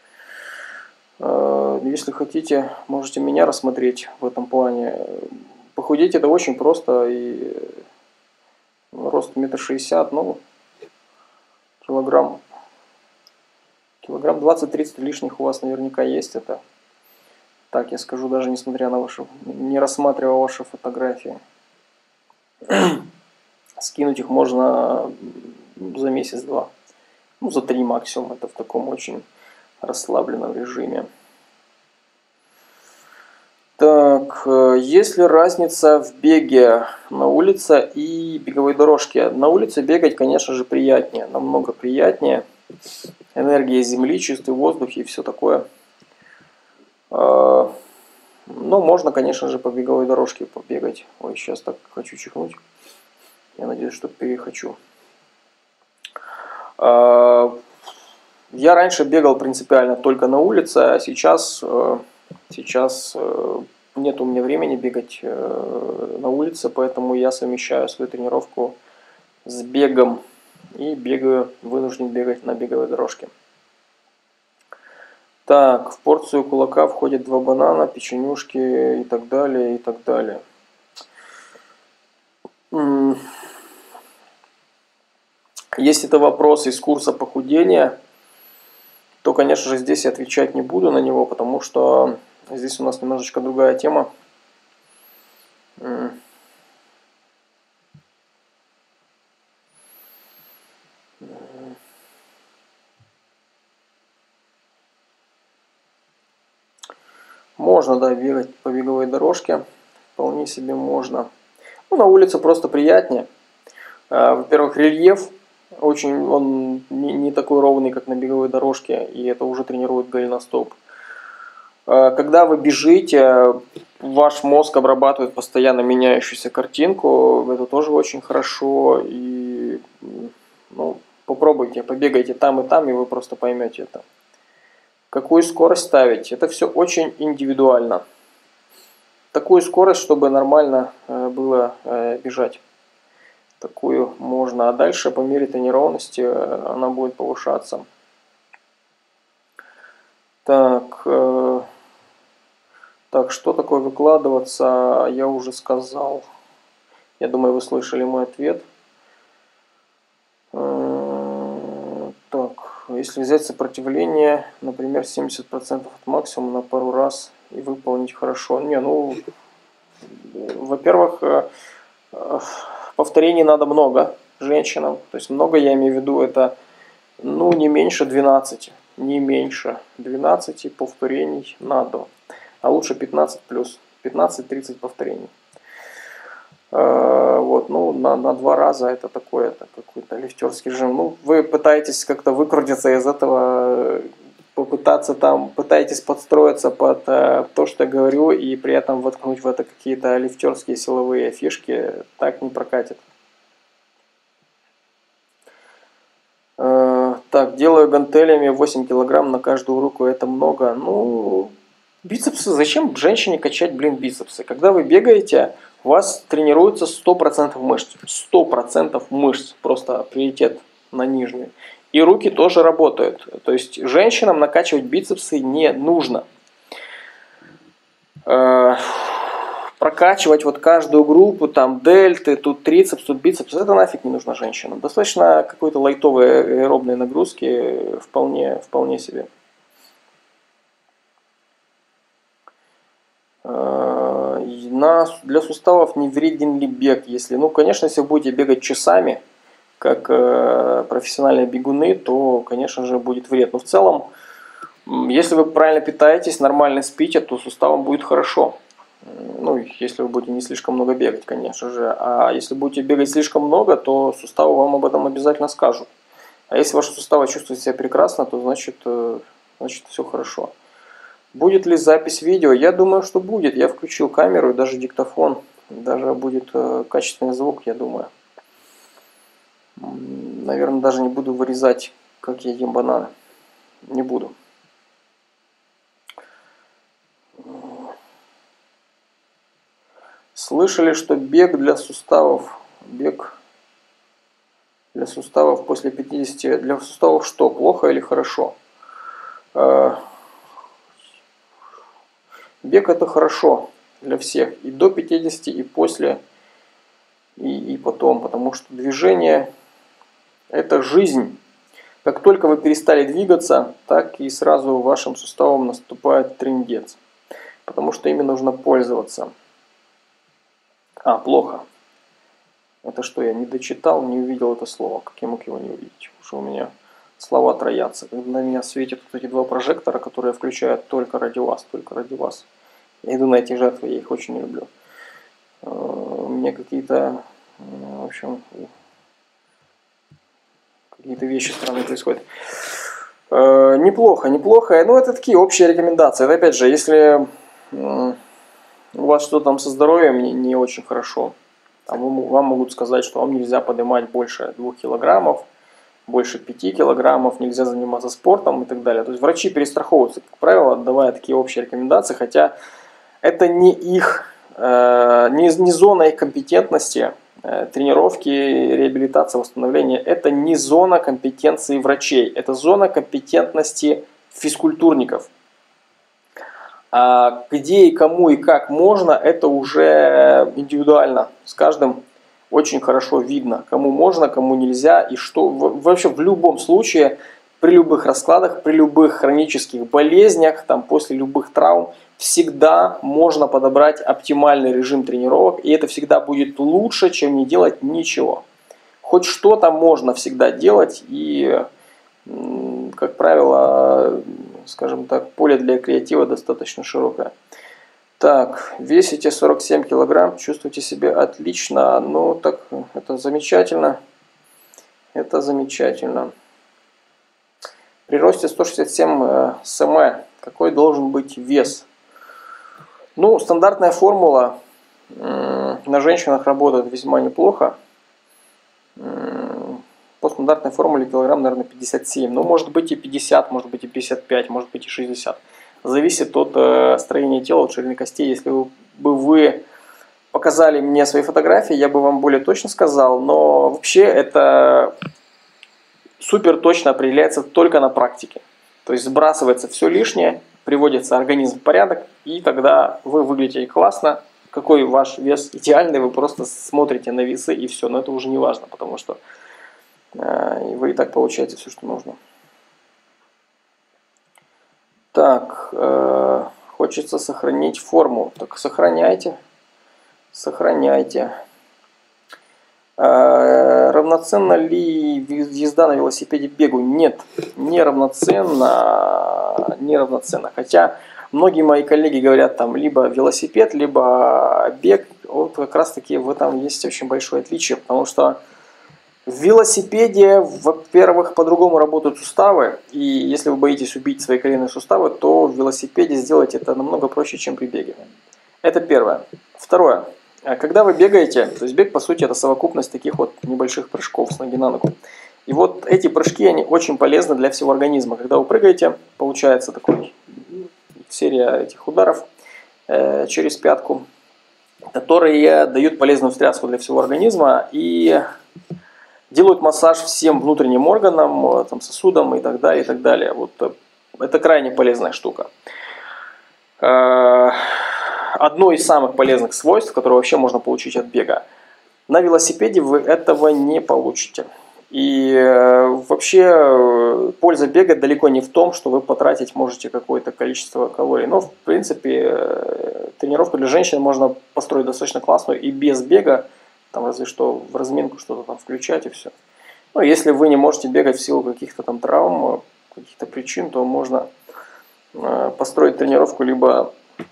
Если хотите, можете меня рассмотреть в этом плане. Похудеть это очень просто, и рост 1,60 м, ну, килограмм Килограмм 20-30 лишних у вас наверняка есть. Это, так я скажу, даже несмотря на ваши, не рассматривая ваши фотографии. Скинуть их можно за месяц-два. Ну, за 3 максимум. Это в таком очень расслабленном режиме. Так, есть ли разница в беге на улице и беговой дорожке? На улице бегать, конечно же, приятнее, намного приятнее. Энергия земли, чистый воздух и все такое. Но можно, конечно же, по беговой дорожке побегать. Ой, сейчас так хочу чихнуть. Я надеюсь, что перехочу. Я раньше бегал принципиально только на улице, а сейчас нет у меня времени бегать на улице, поэтому я совмещаю свою тренировку с бегом и вынужден бегать на беговой дорожке. Так, в порцию кулака входят 2 банана, печенюшки и так далее, и так далее. Если это вопрос из курса похудения, то, конечно же, здесь я отвечать не буду на него, потому что здесь у нас немножечко другая тема. Можно, да, бегать по беговой дорожке. Вполне себе можно. Ну, на улице просто приятнее. Во-первых, рельеф он не такой ровный, как на беговой дорожке, и это уже тренирует голеностоп. Когда вы бежите, ваш мозг обрабатывает постоянно меняющуюся картинку. Это тоже очень хорошо. И попробуйте, побегайте там, и вы просто поймете это. Какую скорость ставить? Это все очень индивидуально. Такую скорость, чтобы нормально было бежать. Такую можно. А дальше по мере тренированности она будет повышаться. Так, что такое выкладываться, я уже сказал. Я думаю, вы слышали мой ответ. Так, если взять сопротивление, например, 70% от максимума на пару раз и выполнить хорошо. Во-первых, повторений надо много женщинам. То есть много, я имею в виду, это не меньше 12. Не меньше 12 повторений надо. А лучше 15 плюс. 15-30 повторений. На 2 раза это какой-то лифтерский режим. Вы пытаетесь как-то выкрутиться из этого, пытаетесь подстроиться под то, что я говорю, и при этом воткнуть в это какие-то лифтерские силовые фишки. Так не прокатит. Так, делаю гантелями 8 килограмм на каждую руку, это много. Бицепсы, зачем женщине качать, бицепсы? Когда вы бегаете, у вас тренируется 100% мышц. 100% мышц, просто приоритет на нижнюю. И руки тоже работают. То есть женщинам накачивать бицепсы не нужно. Прокачивать каждую группу, там дельты, тут трицепс, тут бицепс, это нафиг не нужно женщинам. Достаточно какой-то лайтовой аэробной нагрузки, вполне себе. Для суставов не вреден ли бег? Конечно, если вы будете бегать часами, как профессиональные бегуны, то, конечно же, будет вред. Но в целом, если вы правильно питаетесь, нормально спите, то суставам будет хорошо. Если вы будете не слишком много бегать, конечно же. А если будете бегать слишком много, то суставы вам об этом обязательно скажут. А если ваши суставы чувствуют себя прекрасно, то значит все хорошо. Будет ли запись видео? Я думаю, что будет. Я включил камеру и даже диктофон. Даже будет качественный звук, я думаю. Наверное, даже не буду вырезать, как я ем бананы. Не буду. Слышали, что бег для суставов после 50, для суставов что, плохо или хорошо? Бег это хорошо для всех, и до 50, и после, и потом, потому что движение это жизнь. Как только вы перестали двигаться, так и сразу вашим суставом наступает трындец. Потому что ими нужно пользоваться. Плохо. Это что, я не дочитал, не увидел это слово. Как я мог его не увидеть? Потому что у меня слова троятся. Когда на меня светят вот эти два прожектора, которые включают только ради вас, только ради вас. Я иду на эти жертвы, я их очень не люблю. У меня какие-то, в общем, какие-то вещи странные происходят. Неплохо, неплохо. Ну, это такие общие рекомендации. Это опять же, если у вас что-то там со здоровьем не очень хорошо, вам могут сказать, что вам нельзя поднимать больше 2 килограммов, больше 5 килограммов, нельзя заниматься спортом и так далее. То есть врачи перестраховываются, как правило, давая такие общие рекомендации, хотя это не их, не зона их компетентности, тренировки, реабилитация, восстановление. Это не зона компетенции врачей, это зона компетентности физкультурников. А где и кому и как можно, это уже индивидуально. С каждым очень хорошо видно, кому можно, кому нельзя и что. Вообще в любом случае, при любых раскладах, при любых хронических болезнях, там, после любых травм, всегда можно подобрать оптимальный режим тренировок. И это всегда будет лучше, чем не делать ничего. Хоть что-то можно всегда делать. И, как правило, скажем так, поле для креатива достаточно широкое. Так, весите 47 килограмм, чувствуете себя отлично. Ну, так, это замечательно. Это замечательно. При росте 167 см, какой должен быть вес? Ну, стандартная формула на женщинах работает весьма неплохо. По стандартной формуле килограмм, наверное, 57. Ну, может быть и 50, может быть и 55, может быть и 60. Зависит от строения тела, от ширины костей. Если бы вы показали мне свои фотографии, я бы вам более точно сказал. Но вообще это супер точно определяется только на практике. То есть сбрасывается все лишнее, приводится организм в порядок, и тогда вы выглядите классно. Какой ваш вес идеальный, вы просто смотрите на весы и все. Но это уже не важно, потому что вы и так получаете все, что нужно. Так, хочется сохранить форму. Так сохраняйте. Сохраняйте. Равноценна ли езда на велосипеде бегу? Нет, не равноценно. Не равноценно. Хотя многие мои коллеги говорят там либо велосипед, либо бег. Вот как раз таки в этом есть очень большое отличие, потому что в велосипеде, во-первых, по-другому работают суставы, и если вы боитесь убить свои коленные суставы, то в велосипеде сделать это намного проще, чем при беге. Это первое. Второе. Когда вы бегаете, то есть бег, по сути, это совокупность таких вот небольших прыжков с ноги на ногу. И вот эти прыжки, они очень полезны для всего организма. Когда вы прыгаете, получается такой серия этих ударов через пятку, которые дают полезную встряску для всего организма и делают массаж всем внутренним органам, там, сосудам и так далее, и так далее. Вот это крайне полезная штука. Одно из самых полезных свойств, которое вообще можно получить от бега. На велосипеде вы этого не получите. И вообще польза бега далеко не в том, что вы потратить можете какое-то количество калорий. Но в принципе тренировку для женщин можно построить достаточно классную и без бега. Там разве что в разминку что-то там включать и все. Ну, если вы не можете бегать в силу каких-то там травм, каких-то причин, то можно построить тренировку либо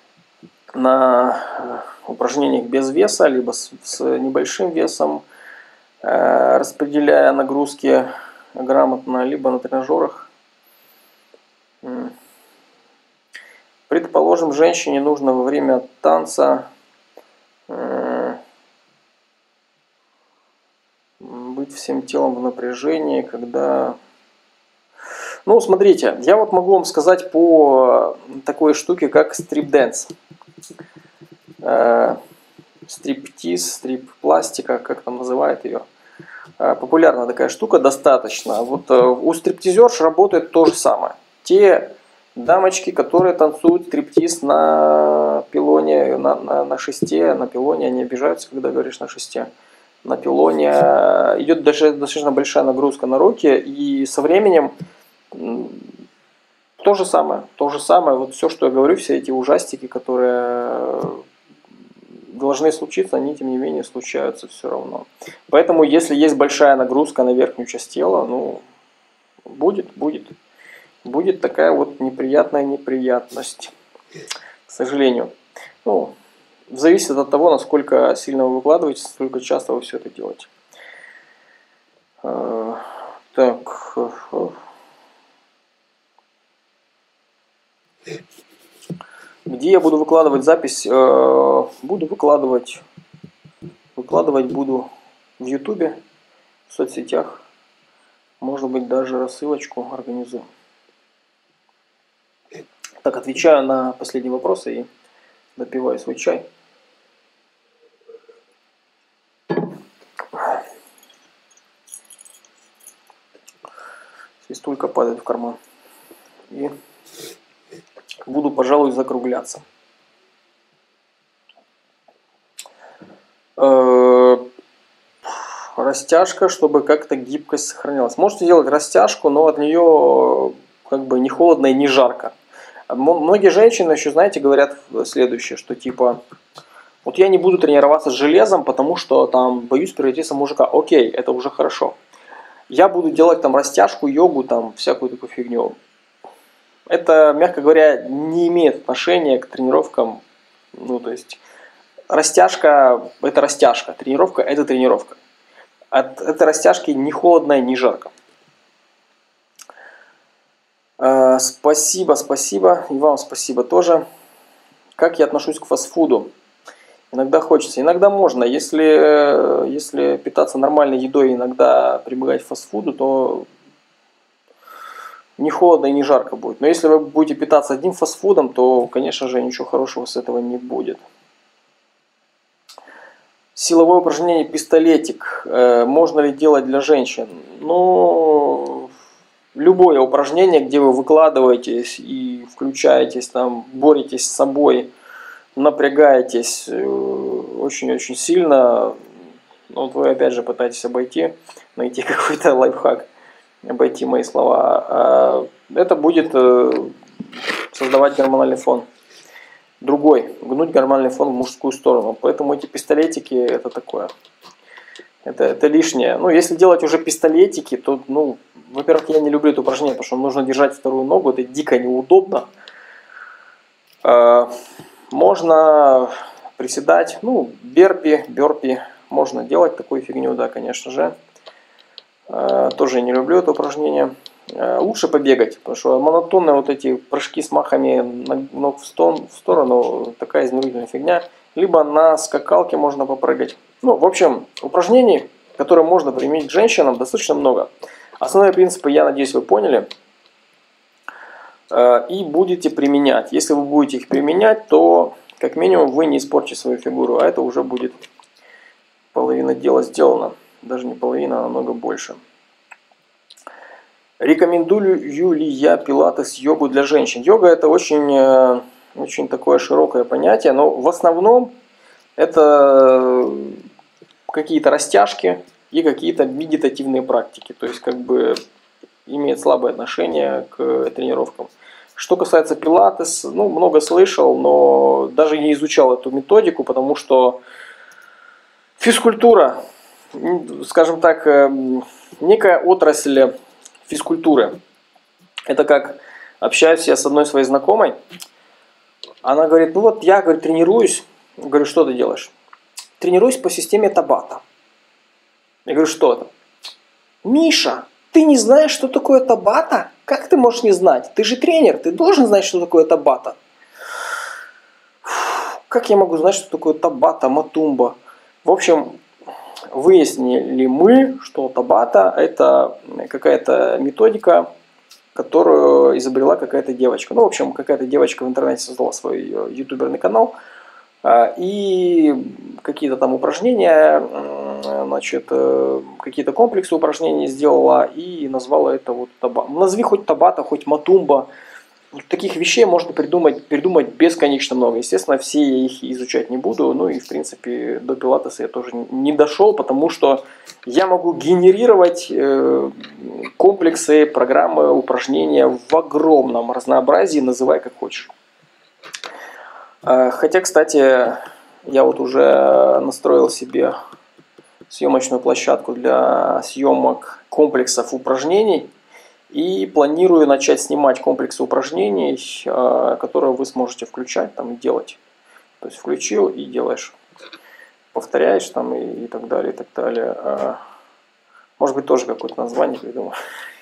на упражнениях без веса, либо с небольшим весом, распределяя нагрузки грамотно, либо на тренажерах. Предположим, женщине нужно во время танца быть всем телом в напряжении, когда... Ну, смотрите, я вот могу вам сказать по такой штуке, как стрип-дэнс. Стриптиз, стрип-пластика, как там называют ее. Популярная такая штука достаточно. Вот у стриптизерш работает то же самое. Те дамочки, которые танцуют стриптиз на пилоне, на шесте, на пилоне, они обижаются, когда говоришь на шесте. на пилоне идет даже достаточно большая нагрузка на руки, и со временем то же самое. Вот все, что я говорю, все эти ужастики, которые должны случиться, они тем не менее случаются все равно. Поэтому, если есть большая нагрузка на верхнюю часть тела, ну, будет такая вот неприятная неприятность, к сожалению. Ну, зависит от того, насколько сильно вы выкладываете, насколько часто вы все это делаете. Так. Где я буду выкладывать запись? Буду выкладывать буду в Ютубе, в соцсетях. Может быть, даже рассылочку организую. Так, отвечаю на последние вопросы и допиваю свой чай. Свистулька падает в карман. И буду, пожалуй, закругляться. Растяжка, чтобы как-то гибкость сохранялась. Можете делать растяжку, но от нее как бы не холодно и не жарко. Многие женщины еще, знаете, говорят следующее, что типа, вот я не буду тренироваться с железом, потому что там боюсь превратиться в мужика. Окей, это уже хорошо. Я буду делать там растяжку, йогу, там всякую такую фигню. Это, мягко говоря, не имеет отношения к тренировкам. Ну, то есть, растяжка – это растяжка, тренировка – это тренировка. От этой растяжки ни холодно, ни жарко. Спасибо. И вам спасибо тоже. Как я отношусь к фастфуду? Иногда хочется, иногда можно. Если питаться нормальной едой, иногда прибегать к фастфуду, то не холодно и не жарко будет. Но если вы будете питаться одним фастфудом, то, конечно же, ничего хорошего с этого не будет. Силовое упражнение пистолетик. Можно ли делать для женщин? Ну, любое упражнение, где вы выкладываетесь и включаетесь, там, боретесь с собой, напрягаетесь очень-очень сильно. Вот вы опять же пытаетесь найти какой-то лайфхак, обойти мои слова. Это будет создавать гормональный фон. Другой, гнуть гормональный фон в мужскую сторону. Поэтому эти пистолетики это такое. Это лишнее. Ну, если делать уже пистолетики, то, ну, во-первых, я не люблю это упражнение, потому что нужно держать вторую ногу, это дико неудобно. Можно приседать, ну, бёрпи, можно делать такую фигню, да, конечно же. Тоже я не люблю это упражнение. Лучше побегать, потому что монотонные вот эти прыжки с махами ног в сторону, такая изнурительная фигня. Либо на скакалке можно попрыгать. Ну, в общем, упражнений, которые можно применить к женщинам, достаточно много. Основные принципы, я надеюсь, вы поняли. И будете применять. Если вы будете их применять, то как минимум вы не испортите свою фигуру. А это уже будет половина дела сделана. Даже не половина, а намного больше. Рекомендую ли я пилатес, йогу для женщин? Йога это очень такое широкое понятие, но в основном это какие-то растяжки и какие-то медитативные практики. То есть как бы имеет слабое отношение к тренировкам. Что касается пилатес, ну много слышал, но даже не изучал эту методику, потому что физкультура, скажем так, некая отрасль физкультуры. Это как общаюсь я с одной своей знакомой. Она говорит, ну вот я, говорит, тренируюсь. Я говорю, что ты делаешь? Тренируюсь по системе Табата. Я говорю, что это? Миша, ты не знаешь, что такое Табата? Как ты можешь не знать? Ты же тренер, ты должен знать, что такое Табата. Как я могу знать, что такое Табата, Матумба? В общем, выяснили мы, что Табата это какая-то методика, которую изобрела какая-то девочка. Ну, в общем, какая-то девочка в интернете создала свой ютуберный канал. И какие-то там упражнения, значит, какие-то комплексы упражнений сделала и назвала это вот Табата. Назови хоть Табата, хоть Матумба. таких вещей можно придумать бесконечно много. Естественно, все я их изучать не буду. Ну и, в принципе, до пилатеса я тоже не дошел, потому что я могу генерировать комплексы, программы, упражнения в огромном разнообразии, называй как хочешь. Хотя, кстати, я вот уже настроил себе съемочную площадку для съемок комплексов упражнений. И планирую начать снимать комплексы упражнений, которые вы сможете включать там, и делать. То есть включил и делаешь. Повторяешь там и так далее, и так далее. Может быть, тоже какое-то название придумаю.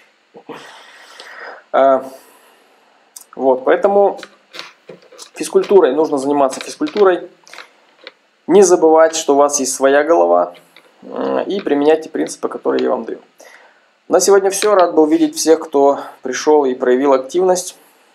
Вот, поэтому физкультурой нужно заниматься физкультурой. Не забывать, что у вас есть своя голова. И применять те принципы, которые я вам даю. На сегодня все. Рад был видеть всех, кто пришел и проявил активность.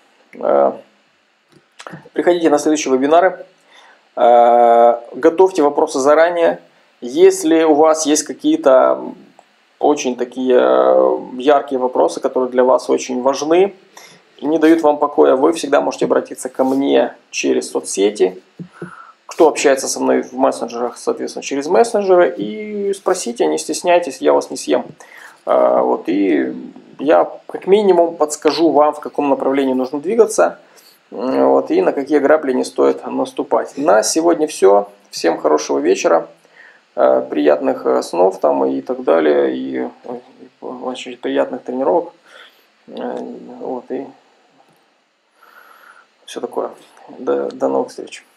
Приходите на следующие вебинары. Готовьте вопросы заранее. Если у вас есть какие-то очень такие яркие вопросы, которые для вас очень важны и не дают вам покоя, вы всегда можете обратиться ко мне через соцсети. Кто общается со мной в мессенджерах, соответственно, через мессенджеры. И спросите, не стесняйтесь, я вас не съем. Вот, и я как минимум подскажу вам, в каком направлении нужно двигаться, вот, и на какие грабли не стоит наступать. На сегодня все. Всем хорошего вечера, приятных снов там и так далее, и очень приятных тренировок, вот, и все такое. До новых встреч.